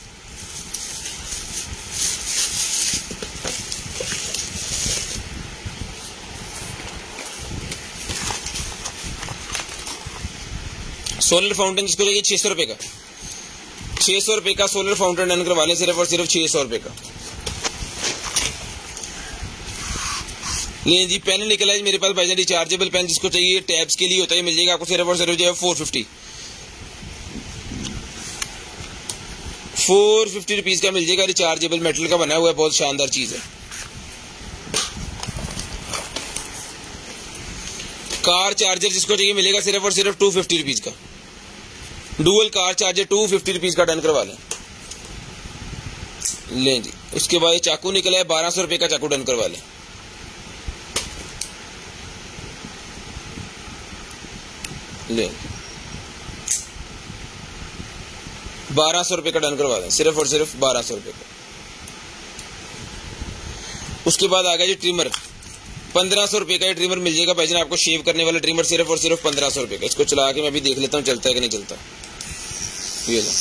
सोलर फाउंटेन जिसको चाहिए छह सौ रुपए का, छह सौ रुपए का सोलर फाउंटेन डन करवा लें सिर्फ और सिर्फ छह सौ रुपए का। ले जी। पेन निकला है मेरे पास भाईजान रिचार्जेबल पेन, जिसको चाहिए टैब्स के लिए होता है, मिल जाएगा आपको सिर्फ और सिर्फ जो है four fifty, four fifty rupees का मिल जाएगा। रिचार्जेबल मेटल का बना हुआ है, बहुत शानदार चीज है। कार चार्जर जिसको चाहिए मिलेगा सिर्फ और सिर्फ टू फिफ्टी रुपीज का, dual car charger two fifty rupees का डन करवा लें। लें जी। उसके बाद चाकू निकला है, बारह सौ रुपए का चाकू डन करवा लें। ले बारह सौ रुपए का डन करवा दें सिर्फ और सिर्फ बारह सौ रुपए का। उसके बाद आ गया जी ट्रिमर, पंद्रह सौ रुपये का ये ट्रिमर मिल जाएगा भाईजान आपको, शेव करने वाला ट्रिमर सिर्फ और सिर्फ पंद्रह सौ रुपये का। इसको चला के मैं भी देख लेता हूँ चलता है कि नहीं चलता। ये लो,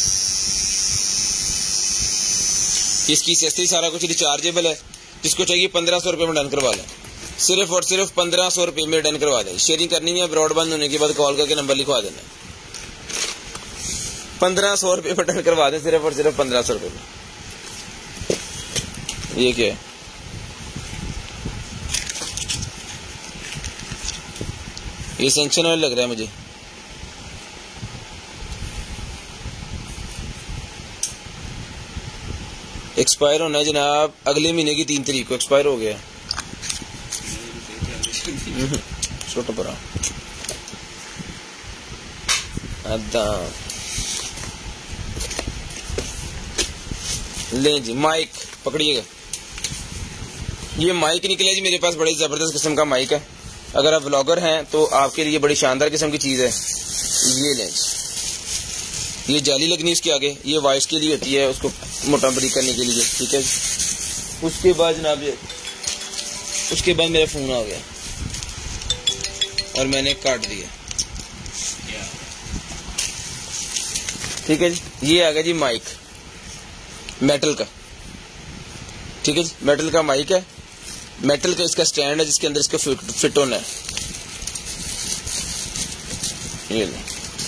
इसकी सेस्ट्री सारा कुछ रिचार्जेबल है, जिसको चाहिए पंद्रह सौ रुपये में डन करवा लें, सिर्फ और सिर्फ पंद्रह सौ रुपये में डन करवा दें। शेयरिंग करनी नहीं है, ब्रॉडबैंड होने के बाद कॉल करके नंबर लिखवा देना, पंद्रह सौ रुपये में डन करवा दें, सिर्फ और सिर्फ पंद्रह सौ रुपये में। ये क्या है? ये सेंक्शन ऑयल लग रहा है मुझे। एक्सपायर होना है जनाब अगले महीने की तीन तारीख को एक्सपायर हो गया। छोटा पड़ा ले जी। माइक पकड़िएगा, ये माइक निकला जी मेरे पास, बड़ी जबरदस्त किस्म का माइक है। अगर आप व्लॉगर हैं तो आपके लिए बड़ी शानदार किस्म की चीज है। ये लें, ये जाली लगनी इसके आगे, ये वॉइस के लिए होती है, उसको मोटा बड़ी करने के लिए, ठीक है। उसके बाद जनाब उसके बाद मेरा फोन आ गया और मैंने काट दिया, ठीक है जी। ये आ गया जी माइक मेटल का, ठीक है जी। मेटल का माइक है, मेटल का इसका स्टैंड है जिसके अंदर इसका फिट, फिट होना है। ये ले,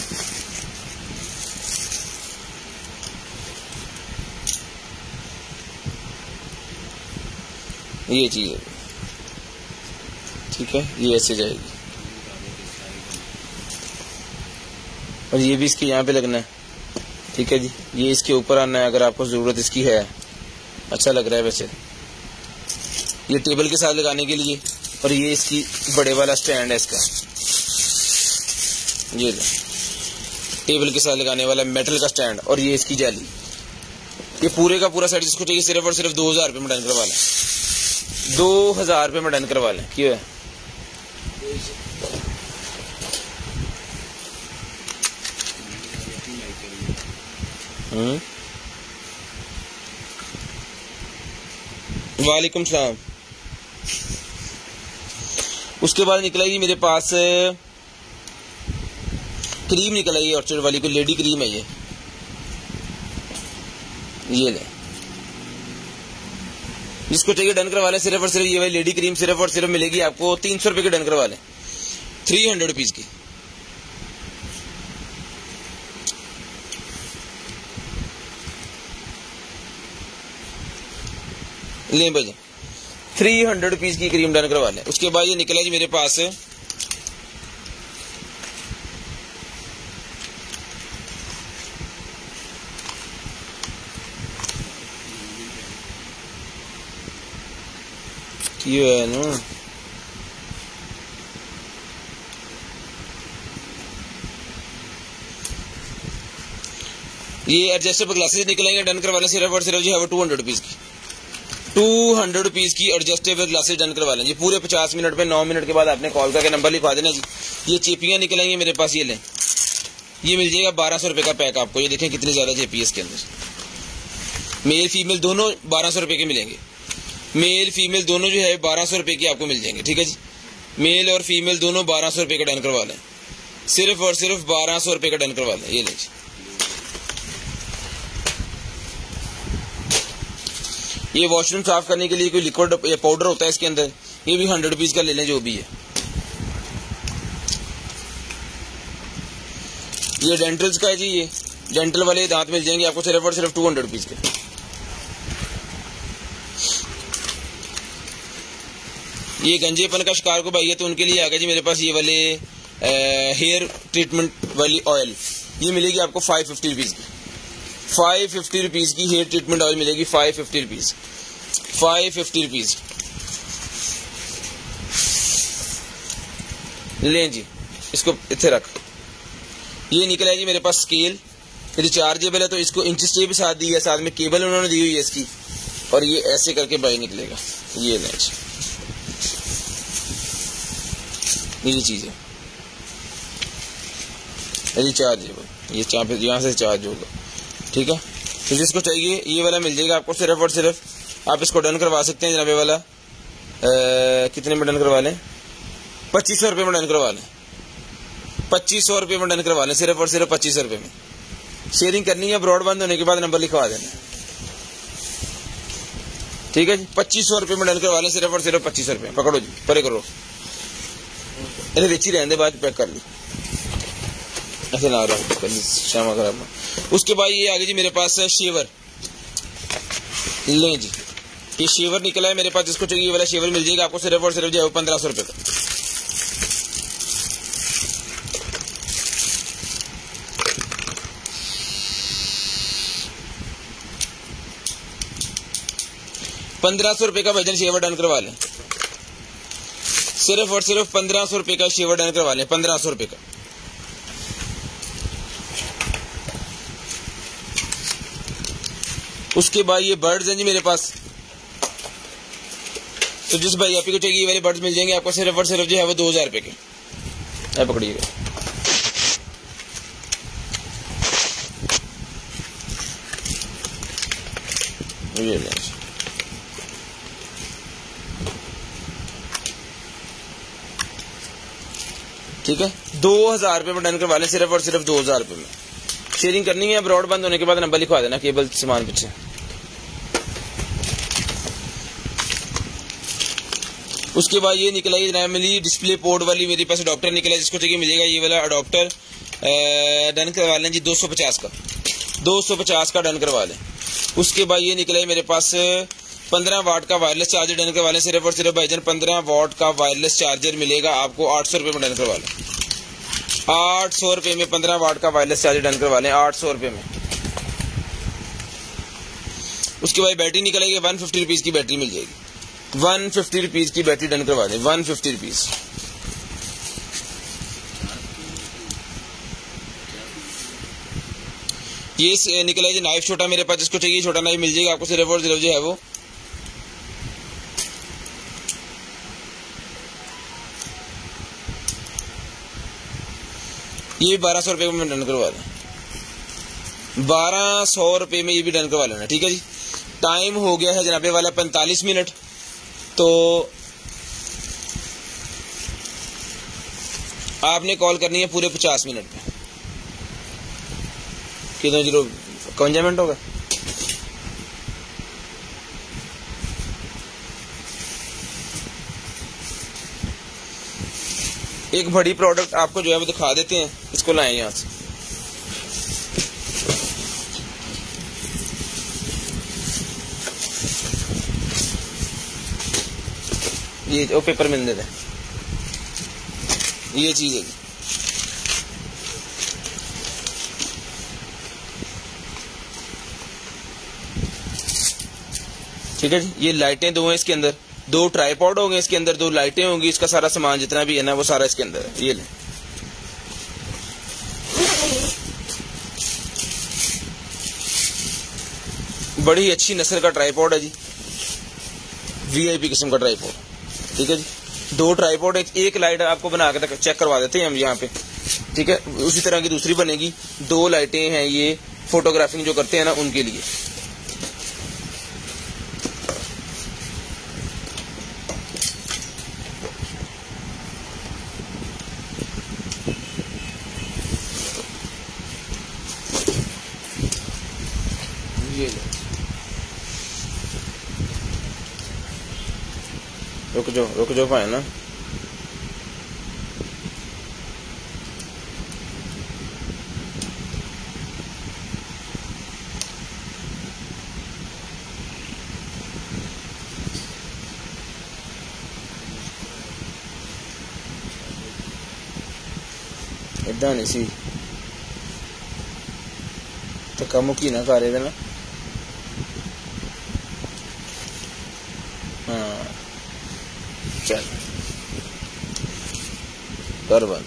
ये चीज है, ठीक है। ये ऐसे जाएगी और ये भी इसके यहाँ पे लगना है, ठीक है जी। ये इसके ऊपर आना है अगर आपको जरूरत इसकी है। अच्छा लग रहा है वैसे, ये टेबल के साथ लगाने के लिए। और ये इसकी बड़े वाला स्टैंड है इसका, ये ले, टेबल के साथ लगाने वाला मेटल का स्टैंड। और ये इसकी जाली, ये पूरे का पूरा सेट जिसको चाहिए सिर्फ और सिर्फ दो हजार रुपये में डन करवा लें, दो हजार रुपये में डन करवा लें। क्यों है? हम्म, वालेकुम सलाम। उसके बाद निकला जी मेरे पास क्रीम निकल आई ऑर्चिड वाली, कोई लेडी क्रीम है ये। ये ले, जिसको चाहिए डन करवा लें, सिर्फ और सिर्फ ये वाली लेडी क्रीम सिर्फ और सिर्फ मिलेगी आपको तीन सौ रुपए की। डन करवा लें, थ्री हंड्रेड रुपीज की। लें भाई, थ्री हंड्रेड रुपीज की क्रीम डन करवा लें। उसके बाद ये निकला जी मेरे पास क्यों है ना, ये एडजस्टेबल ग्लासेस निकलेंगे, डन करवा लें, सिर्फ और सिर्फ जो है वो टू हंड्रेड रुपीज की। टू हंड्रेड रुपीज की एडजस्टेबल ग्लासेस डन करवा लें जी। पूरे पचास मिनट में नौ मिनट के बाद आपने कॉल करके नंबर लिखवा देना जी। ये चेपियां निकलेंगी मेरे पास, ये लें, ये मिल जाएगा बारह सौ रुपए का पैक आपको। ये देखें कितनी ज्यादा चेपी है इसके अंदर, मेल फीमेल दोनों बारह सौ रुपए के मिलेंगे। मेल फीमेल दोनों जो है बारह सौ रुपए की आपको मिल जाएंगे, ठीक है जी। मेल और फीमेल दोनों बारह सौ रुपए का डन करवा लें, सिर्फ और सिर्फ बारह सौ रुपए का डन करवा लें। ये लें जी, ये वॉशरूम साफ करने के लिए कोई लिक्विड या पाउडर होता है इसके अंदर, ये भी हंड्रेड रुपीज का ले लें जो भी है। ये डेंटल्स का है जी, ये डेंटल वाले दांत मिल जाएंगे आपको सिर्फ और सिर्फ टू हंड्रेड रुपीज के। ये गंजेपन का शिकार को भाई है तो उनके लिए आ गया जी मेरे पास ये वाले हेयर ट्रीटमेंट वाली ऑयल, ये मिलेगी आपको फाइव फिफ्टी रुपीज की। फाइव फिफ्टी रुपीज की हेयर ट्रीटमेंट ऑयल मिलेगी, five fifty rupees, five fifty rupees. लें जी, इसको इतने रख। ये निकला है जी मेरे पास स्केल, रिचार्जेबल है तो इसको इंचेस टेप भी साथ दी है, साथ में केबल उन्होंने दी हुई है इसकी। और ये ऐसे करके बाई निकलेगा, ये लें जी, ये चीज है रिचार्जेबल, ये यहाँ से चार्ज होगा, ठीक है। तो जिसको चाहिए ये वाला मिल जाएगा आपको सिर्फ और सिर्फ, आप इसको डन करवा सकते हैं जनाबे वाला कितने में डन करवा लें, पच्चीस सौ रुपये में डन करवा लें, पच्चीस सौ रुपये में डन करवा लें, सिर्फ और सिर्फ पच्चीस सौ रुपये में। शेयरिंग करनी है, ब्रॉड बंद होने के बाद नंबर लिखवा देना, ठीक है जी। पच्चीस सौ रुपये में डन करवा लें, सिर्फ और सिर्फ पच्चीस सौ रुपये। पकड़ो जी, परे करो, अरे बेची रहने बाद पैक कर ली, ऐसे ना रहा शामा खराब। उसके बाद ये आगे जी मेरे पास है शेवर, लें जी, ये शेवर निकला है मेरे पास, जिसको चाहिए ये वाला शेवर मिल जाएगा आपको सिर्फ और सिर्फ जो है पंद्रह सौ रुपये का। पंद्रह सौ रुपये का वजन शेवर डन करवा लें, सिर्फ और सिर्फ पंद्रह सौ रुपये का शेवर डन करवा लें, पंद्रह सौ रुपये का। उसके बाद ये बर्ड्स हैं जी मेरे पास, तो जिस भाई आपको चाहिए ये वाले बर्ड्स मिल जाएंगे आपको सिर्फ और सिर्फ जो है वो दो हजार रुपये के। पकड़िएगा, ये लें, ठीक है। दो हजार रुपये में डन करवा लें, सिर्फ और सिर्फ दो हजार रुपये में। शेयरिंग करनी है, ब्रॉड बंद होने के बाद नंबर लिखवा देना, केबल सामान पीछे। उसके बाद ये निकला ये नॉर्मली डिस्प्ले पोर्ट वाली मेरे पास अडॉप्टर निकला है, जिसको चाहिए मिलेगा ये वाला अडॉप्टर डन करवा लें जी, दो सौ पचास का, दो सौ पचास का डन करवा लें। उसके बाद ये निकला है मेरे पास पंद्रह वाट का वायरलेस चार्जर डन करवा लें, सिर्फ और सिर्फ भाईजान पंद्रह वाट का वायरलेस चार्जर मिलेगा आपको आठ सौ रुपये में डन करवा लें, आठ सौ रुपये में पंद्रह वाट का वायरलेस चार्जर डन करवा लें, आठ सौ रुपये में। उसके बाद बैटरी निकलेगी, वन फिफ्टी रुपीज की बैटरी मिल जाएगी, वन फिफ्टी रुपीज की बैटरी डन करवा दें, वन फिफ्टी रुपीज। ये निकला जी नाइफ छोटा मेरे पास, जिसको चाहिए छोटा नाइफ मिल जाएगा आपको सिर्फ और सिर्फ जो है वो ये बारह सौ रुपये में डन करवा दें, बारह सौ रुपये में ये भी डन करवा लेना, ठीक है जी। टाइम हो गया है जनाबे वाला पैंतालीस मिनट, तो आपने कॉल करनी है पूरे पचास मिनट में। कितना जीरो कौन मिनट होगा? एक बड़ी प्रोडक्ट आपको जो है वो दिखा देते हैं, इसको लाएं यहाँ से। ये वो पेपर मिल देते हैं, ये चीज है, ठीक है जी। ये लाइटें दो हैं इसके अंदर, दो ट्राइपॉड होंगे इसके अंदर, दो लाइटें होंगी, इसका सारा सामान जितना भी है ना वो सारा इसके अंदर है। ये ले, बड़ी अच्छी नस्ल का ट्राइपॉड है जी, वीआईपी किस्म का ट्राइपॉड, ठीक है जी। दो ट्राइपॉड, एक, एक लाइट आपको बना के चेक करवा देते हैं हम यहाँ पे, ठीक है। उसी तरह की दूसरी बनेगी, दो लाइटें हैं ये फोटोग्राफिंग जो करते हैं ना उनके लिए। ये रुक जाओ रुक जाओ पाए ना, इदा नहीं सी तो कम की ना कर ना। हाँ चल कर बंद,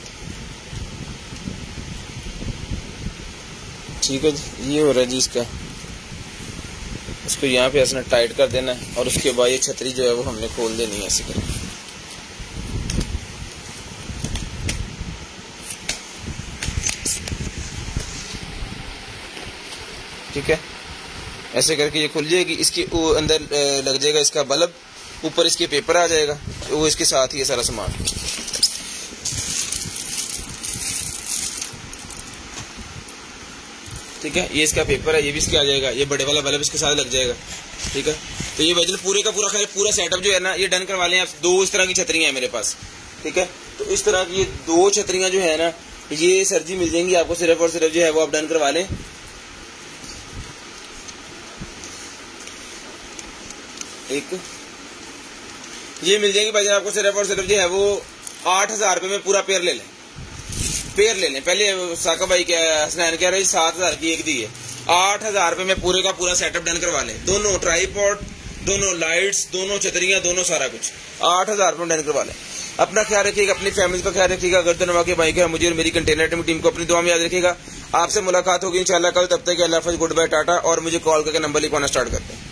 ठीक है जी। ये हो रहा है जी इसका, इसको यहाँ पे ऐसा टाइट कर देना है और उसके बाद ये छतरी जो है वो हमने खोल देनी है ऐसे करके। ठीक है, ऐसे करके ये खुल जाएगी, इसके अंदर लग जाएगा इसका बल्ब, ऊपर इसके पेपर आ जाएगा, वो इसके साथ ही है सारा सामान। ठीक है, ये इसका पेपर है, ये भी इसके आ जाएगा, ये बड़े वाला बल्ब इसके साथ लग जाएगा। ठीक है, तो ये वजन पूरे का पूरा खैर पूरा सेटअप जो है ना ये डन करवा लें आप। दो इस तरह की छतरियां हैं मेरे पास। ठीक है, तो इस तरह की ये दो छतरियां जो है ना ये सर जी मिल जाएंगी आपको, सिर्फ और सिर्फ जो है वो आप डन करवा लें। एक ये मिल जाएंगी भाई आपको सिर्फ और सिर्फ जो है वो आठ हजार रुपये में पूरा पेयर ले लें, पेयर ले लें। पहले साका भाई क्या हसनैन कह रहे सात हजार की एक दी है, आठ हजार रुपये में पूरे का पूरा सेटअप डन करवा लें। दोनों ट्राईपॉड, दोनों लाइट्स, दोनों छतरियां, दोनों सारा कुछ आठ हजार रुपये में डन करवा लें। अपना ख्याल रखिएगा, अपनी फैमिली का ख्याल रखिएगा। अगर धन्यवाद के भाई का मुझे और मेरी कंटेनर टीम को अपनी दुआ में याद रखिएगा। आपसे मुलाकात होगी इंशाल्लाह कल, तब तक अल्लाह हाफ़िज़, गुड बाय, टाटा। और मुझे कॉल करके नंबर लिखवाना स्टार्ट करते हैं।